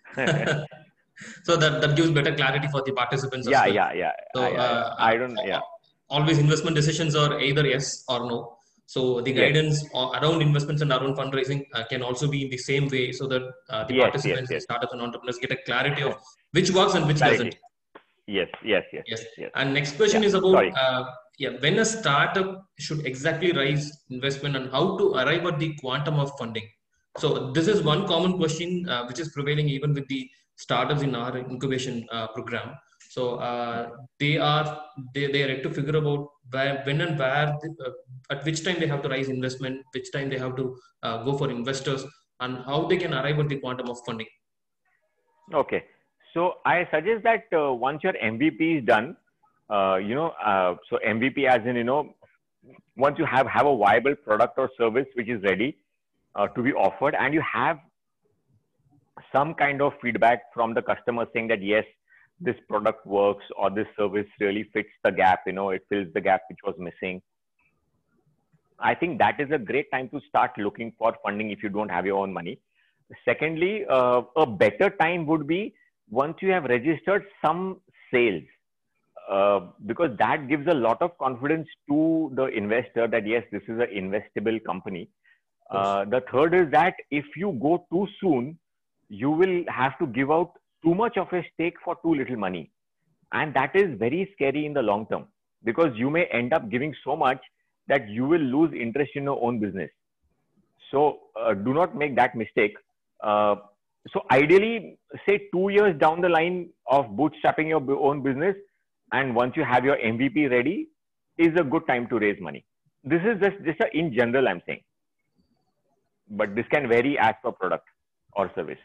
Speaker 2: So that, that gives better clarity for the participants
Speaker 1: yeah,
Speaker 2: as well.
Speaker 1: Yeah, yeah,
Speaker 2: so,
Speaker 1: yeah.
Speaker 2: Uh,
Speaker 1: I don't, yeah.
Speaker 2: Always investment decisions are either yes or no. So the guidance yes. around investments and around fundraising uh, can also be in the same way, so that uh, the yes, participants, yes, yes. startups and entrepreneurs get a clarity of which works and which clarity. doesn't.
Speaker 1: Yes, yes, yes.
Speaker 2: Yes.
Speaker 1: yes.
Speaker 2: And next question yeah. is about uh, yeah, when a startup should exactly raise investment and how to arrive at the quantum of funding. So this is one common question uh, which is prevailing even with the startups in our incubation uh, program. So uh, they are they, they are yet to figure about where, when and where, uh, at which time they have to raise investment, which time they have to uh, go for investors, and how they can arrive at the quantum of funding.
Speaker 1: Okay, so I suggest that uh, once your M V P is done, uh, you know, uh, so M V P as in, you know, once you have have a viable product or service which is ready uh, to be offered, and you have some kind of feedback from the customer saying that yes, this product works, or this service really fits the gap, you know, it fills the gap which was missing. I think that is a great time to start looking for funding if you don't have your own money. Secondly, uh, a better time would be once you have registered some sales, uh, because that gives a lot of confidence to the investor that yes, this is an investable company. Uh, the third is that if you go too soon, you will have to give out too much of a stake for too little money. And that is very scary in the long term, because you may end up giving so much that you will lose interest in your own business. So uh, do not make that mistake. Uh, so ideally, say two years down the line of bootstrapping your own business, and once you have your M V P ready, is a good time to raise money. This is just, just a, in general, I'm saying. But this can vary as per product or service.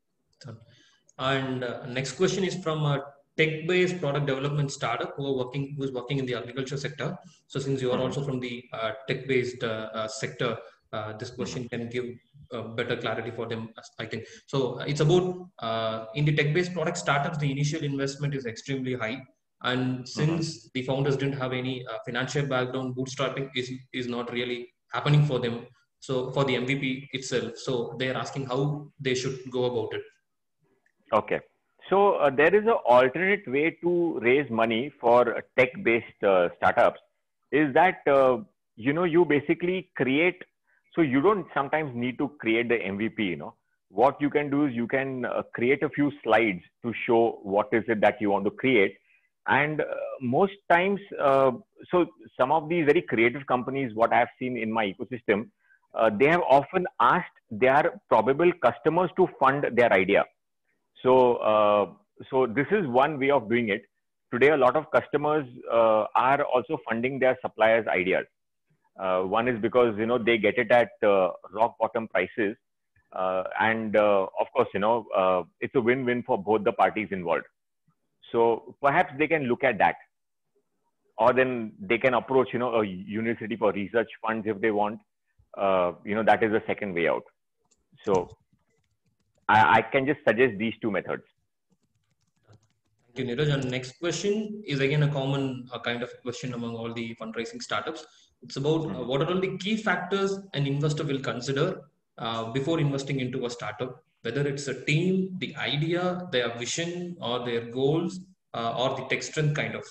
Speaker 2: And uh, next question is from a tech-based product development startup who are working, who is working in the agriculture sector. So since you are also from the uh, tech-based uh, uh, sector, uh, this question can give uh, better clarity for them, I think. So it's about uh, in the tech-based product startups, the initial investment is extremely high. And since mm-hmm. the founders didn't have any uh, financial background, bootstrapping is, is not really happening for them. So for the M V P itself, so they're asking how they should go about it.
Speaker 1: Okay. So uh, there is an alternate way to raise money for tech-based uh, startups is that, uh, you know, you basically create, so you don't sometimes need to create the M V P, you know. What you can do is you can uh, create a few slides to show what is it that you want to create. And uh, most times, uh, so some of these very creative companies, what I've seen in my ecosystem, uh, they have often asked their probable customers to fund their idea. So, uh, so this is one way of doing it. Today, a lot of customers uh, are also funding their suppliers' ideas. Uh, one is because, you know, they get it at uh, rock bottom prices. Uh, and uh, of course, you know, uh, it's a win-win for both the parties involved. So perhaps they can look at that. Or then they can approach, you know, a university for research funds if they want. Uh, you know, that is the second way out. So I, I can just suggest these two methods.
Speaker 2: Thank you, Neeraj. And next question is again a common uh, kind of question among all the fundraising startups. It's about uh, what are all the key factors an investor will consider uh, before investing into a startup, whether it's a team, the idea, their vision, or their goals, uh, or the tech strength kind of.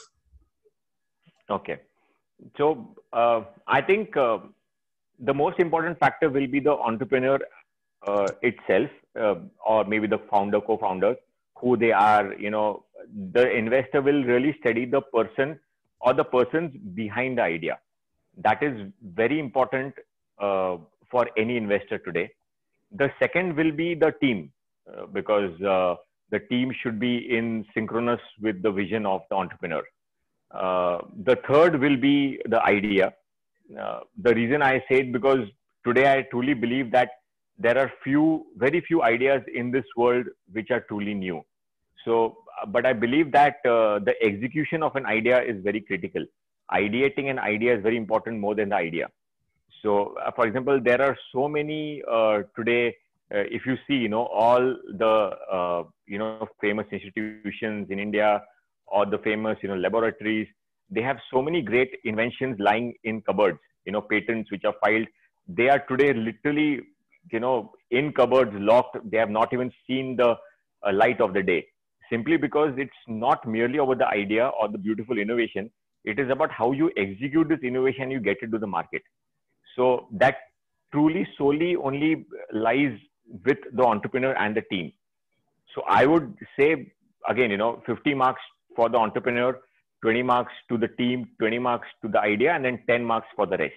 Speaker 1: Okay. So uh, I think uh, the most important factor will be the entrepreneur uh, itself, uh, or maybe the founder, co-founder, who they are. You know, the investor will really study the person or the persons behind the idea. That is very important uh, for any investor today. The second will be the team, uh, because uh, the team should be in synchronous with the vision of the entrepreneur. Uh, the third will be the idea. Uh, the reason I say it because today I truly believe that there are few, very few ideas in this world which are truly new. So, but I believe that uh, the execution of an idea is very critical. Ideating an idea is very important more than the idea. So, uh, for example, there are so many uh, today, uh, if you see, you know, all the, uh, you know, famous institutions in India or the famous, you know, laboratories, they have so many great inventions lying in cupboards, you know, patents which are filed. They are today literally, you know, in cupboards, locked. They have not even seen the uh, light of the day, simply because it's not merely about the idea or the beautiful innovation. It is about how you execute this innovation, you get it to the market. So that truly solely only lies with the entrepreneur and the team. So I would say, again, you know, fifty marks for the entrepreneur, twenty marks to the team, twenty marks to the idea, and then ten marks for the rest.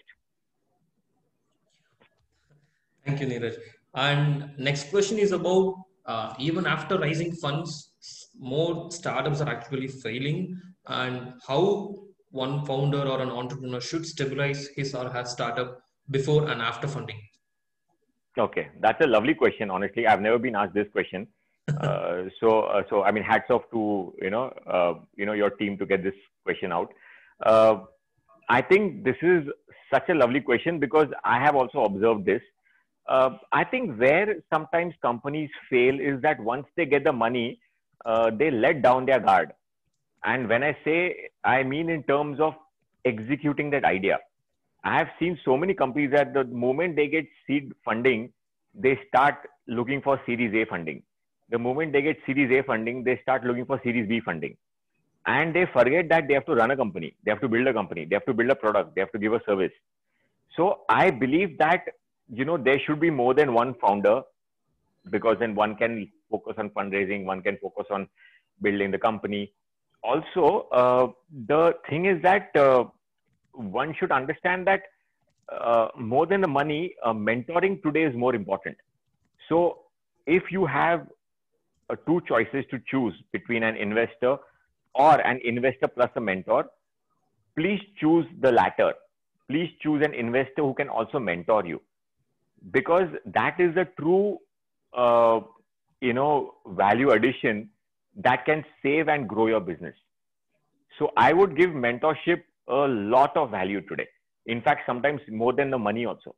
Speaker 2: Thank you, Neeraj. And next question is about uh, even after raising funds, more startups are actually failing, and how one founder or an entrepreneur should stabilize his or her startup before and after funding.
Speaker 1: Okay, that's a lovely question. Honestly, I've never been asked this question. Uh, so, uh, so I mean, hats off to you know, uh, you know, your team to get this question out. Uh, I think this is such a lovely question because I have also observed this. Uh, I think where sometimes companies fail is that once they get the money, uh, they let down their guard. And when I say, I mean in terms of executing that idea. I have seen so many companies that the moment they get seed funding, they start looking for Series A funding. The moment they get Series A funding, they start looking for Series B funding. And they forget that they have to run a company. They have to build a company. They have to build a product. They have to give a service. So I believe that, you know, there should be more than one founder, because then one can focus on fundraising. One can focus on building the company. Also, uh, the thing is that uh, one should understand that uh, more than the money, uh, mentoring today is more important. So if you have uh, two choices to choose between an investor or an investor plus a mentor, please choose the latter. Please choose an investor who can also mentor you, because that is the true, uh, you know, value addition that can save and grow your business. So I would give mentorship a lot of value today. In fact, sometimes more than the money also.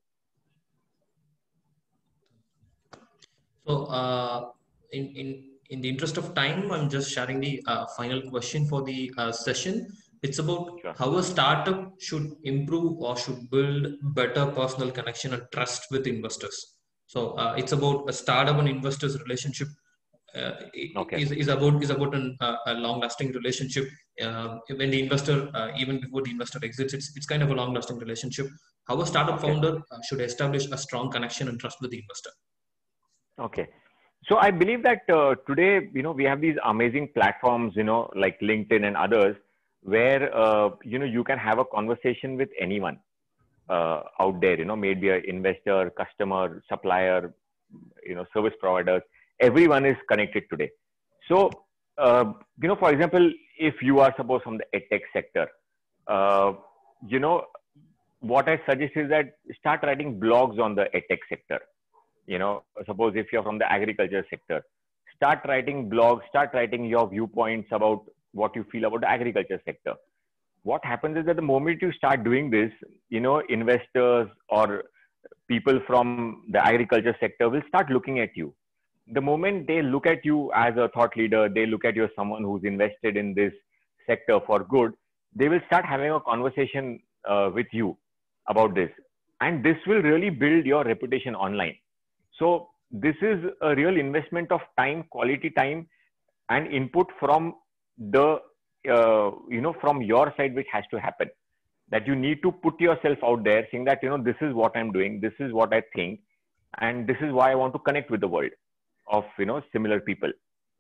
Speaker 2: So uh, in, in, in the interest of time, I'm just sharing the uh, final question for the uh, session. It's about
Speaker 1: Sure.
Speaker 2: how a startup should improve or should build better personal connection and trust with investors. So uh, it's about a startup and investors relationship. Uh,
Speaker 1: Okay.
Speaker 2: is, is about is about an, uh, a long-lasting relationship. Uh, when the investor, uh, even before the investor exits, it's it's kind of a long-lasting relationship. How a startup
Speaker 1: Okay.
Speaker 2: founder uh, should establish a strong connection and trust with the investor.
Speaker 1: Okay. So I believe that uh, today, you know, we have these amazing platforms, you know, like LinkedIn and others, where, uh, you know, you can have a conversation with anyone uh, out there, you know, maybe an investor, customer, supplier, you know, service providers. Everyone is connected today. So, uh, you know, for example, if you are suppose from the edtech sector, uh, you know, what I suggest is that start writing blogs on the edtech sector. You know, suppose if you're from the agriculture sector, start writing blogs, start writing your viewpoints about what you feel about the agriculture sector. What happens is that the moment you start doing this, you know, investors or people from the agriculture sector will start looking at you. The moment they look at you as a thought leader, they look at you as someone who's invested in this sector for good, they will start having a conversation uh, with you about this. And this will really build your reputation online. So this is a real investment of time, quality time, and input from the, uh, you know, from your side, which has to happen. That you need to put yourself out there saying that, you know, this is what I'm doing, this is what I think, and this is why I want to connect with the world of, you know, similar people.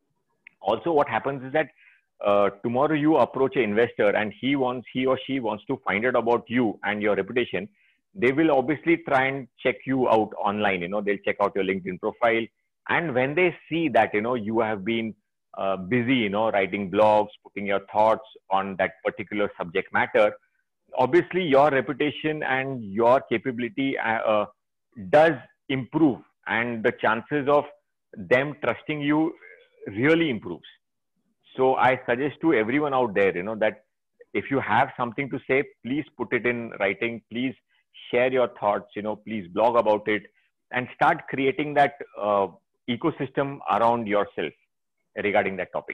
Speaker 1: Also, what happens is that uh, tomorrow you approach an investor and he wants, he or she wants to find out about you and your reputation. They will obviously try and check you out online. You know, they'll check out your LinkedIn profile. And when they see that, you know, you have been uh, busy, you know, writing blogs, putting your thoughts on that particular subject matter, obviously your reputation and your capability uh, does improve, and the chances of them trusting you really improves. So I suggest to everyone out there, you know, that if you have something to say, please put it in writing, please share your thoughts, you know, please blog about it, and start creating that uh, ecosystem around yourself regarding that topic.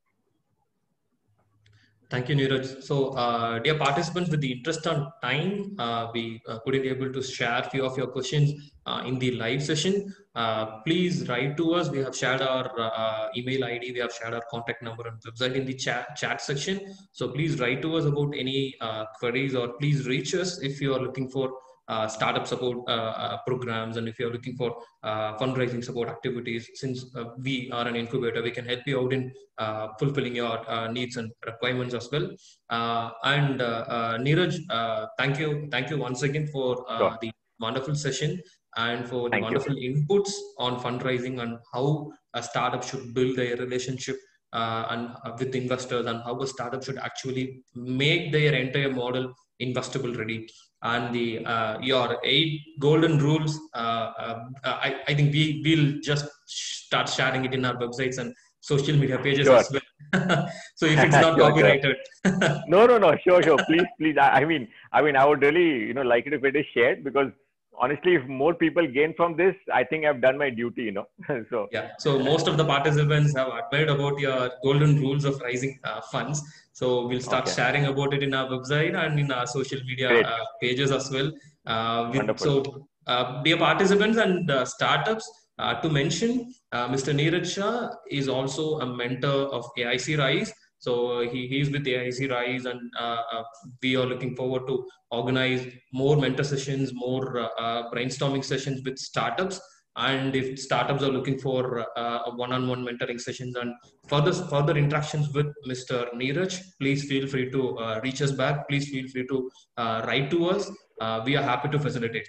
Speaker 2: Thank you, Neeraj. So, uh, dear participants, with the interest on time, uh, we uh, couldn't be able to share a few of your questions uh, in the live session. Uh, please write to us. We have shared our uh, email I D, we have shared our contact number and website in the chat, chat section. So please write to us about any uh, queries, or please reach us if you are looking for uh, startup support uh, uh, programs, and if you're looking for uh, fundraising support activities. Since uh, we are an incubator, we can help you out in uh, fulfilling your uh, needs and requirements as well. Uh, and uh, uh, Neeraj, uh, thank you, thank you once again for uh,
Speaker 1: Sure.
Speaker 2: the wonderful session and for the
Speaker 1: Thank
Speaker 2: wonderful
Speaker 1: you.
Speaker 2: inputs on fundraising and how a startup should build their relationship uh, and uh, with investors, and how a startup should actually make their entire model investable ready. And the uh, your eight golden rules, uh, uh, I, I think we will just start sharing it in our websites and social media pages
Speaker 1: Sure.
Speaker 2: as well. So if it's not
Speaker 1: Sure, sure.
Speaker 2: copyrighted.
Speaker 1: No, no, no. Sure, sure. Please, please. I, I mean, I mean, I would really, you know, like it if it is shared, because honestly, if more people gain from this, I think I've done my duty, you know. So
Speaker 2: Yeah. So most of the participants have admired about your golden rules of raising uh, funds. So we'll start
Speaker 1: okay.
Speaker 2: sharing about it in our website and in our social media
Speaker 1: Great.
Speaker 2: uh, pages as well. Uh, with,
Speaker 1: Wonderful.
Speaker 2: so, uh, dear participants and uh, startups, Uh, to mention, uh, Mister Neeraj Shah is also a mentor of A I C Rise. So he, he's with A I C Rise, and uh, uh, we are looking forward to organize more mentor sessions, more uh, uh, brainstorming sessions with startups. And if startups are looking for uh, one-on-one mentoring sessions and further further interactions with Mister Neeraj, please feel free to uh, reach us back. Please feel free to uh, write to us. Uh, we are happy to facilitate.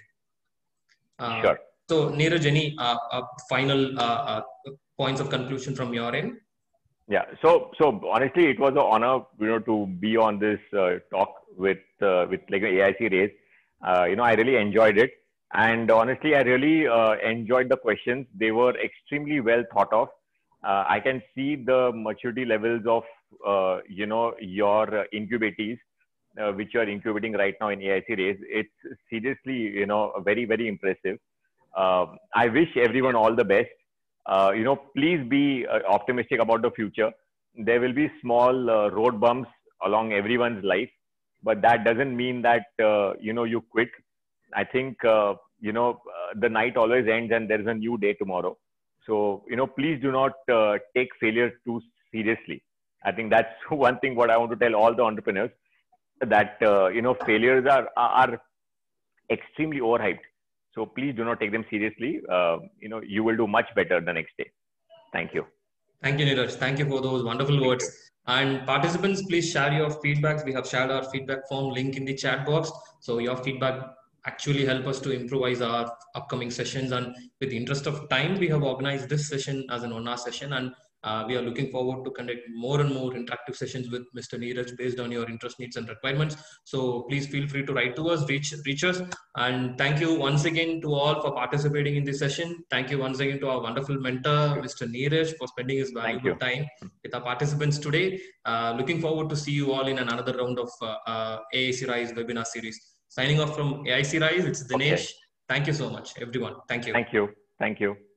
Speaker 2: Uh,
Speaker 1: Sure.
Speaker 2: So, Neeraj, any uh, uh, final uh, uh, points of conclusion from your end?
Speaker 1: Yeah. So, so honestly, it was an honor, you know, to be on this uh, talk with uh, with like A I C Raise. Uh, you know, I really enjoyed it, and honestly, I really uh, enjoyed the questions. They were extremely well thought of. Uh, I can see the maturity levels of uh, you know your uh, incubatees, uh, which you are incubating right now in A I C Raise. It's seriously, you know, very very impressive. Uh, I wish everyone all the best. Uh, you know, please be uh, optimistic about the future. There will be small uh, road bumps along everyone's life, but that doesn't mean that, uh, you know, you quit. I think, uh, you know, uh, the night always ends and there is a new day tomorrow. So, you know, please do not uh, take failure too seriously. I think that's one thing what I want to tell all the entrepreneurs, that, uh, you know, failures are, are extremely overhyped. So please do not take them seriously. Uh, you know, you will do much better the next day. Thank you.
Speaker 2: Thank you, Neeraj. Thank you for those wonderful
Speaker 1: Thank
Speaker 2: words.
Speaker 1: you.
Speaker 2: And participants, please share your feedbacks. We have shared our feedback form link in the chat box. So your feedback actually help us to improvise our upcoming sessions. And with the interest of time, we have organized this session as an one-hour session. And uh, we are looking forward to conduct more and more interactive sessions with Mister Neeraj based on your interest, needs, and requirements. So please feel free to write to us, reach, reach us. And thank you once again to all for participating in this session. Thank you once again to our wonderful mentor, Mister Neeraj, for spending his valuable time with our participants today. Uh, looking forward to see you all in another round of uh, uh, A I C Rise webinar series. Signing off from A I C Rise, it's Dinesh.
Speaker 1: Okay.
Speaker 2: Thank you so much, everyone. Thank you.
Speaker 1: Thank you. Thank you.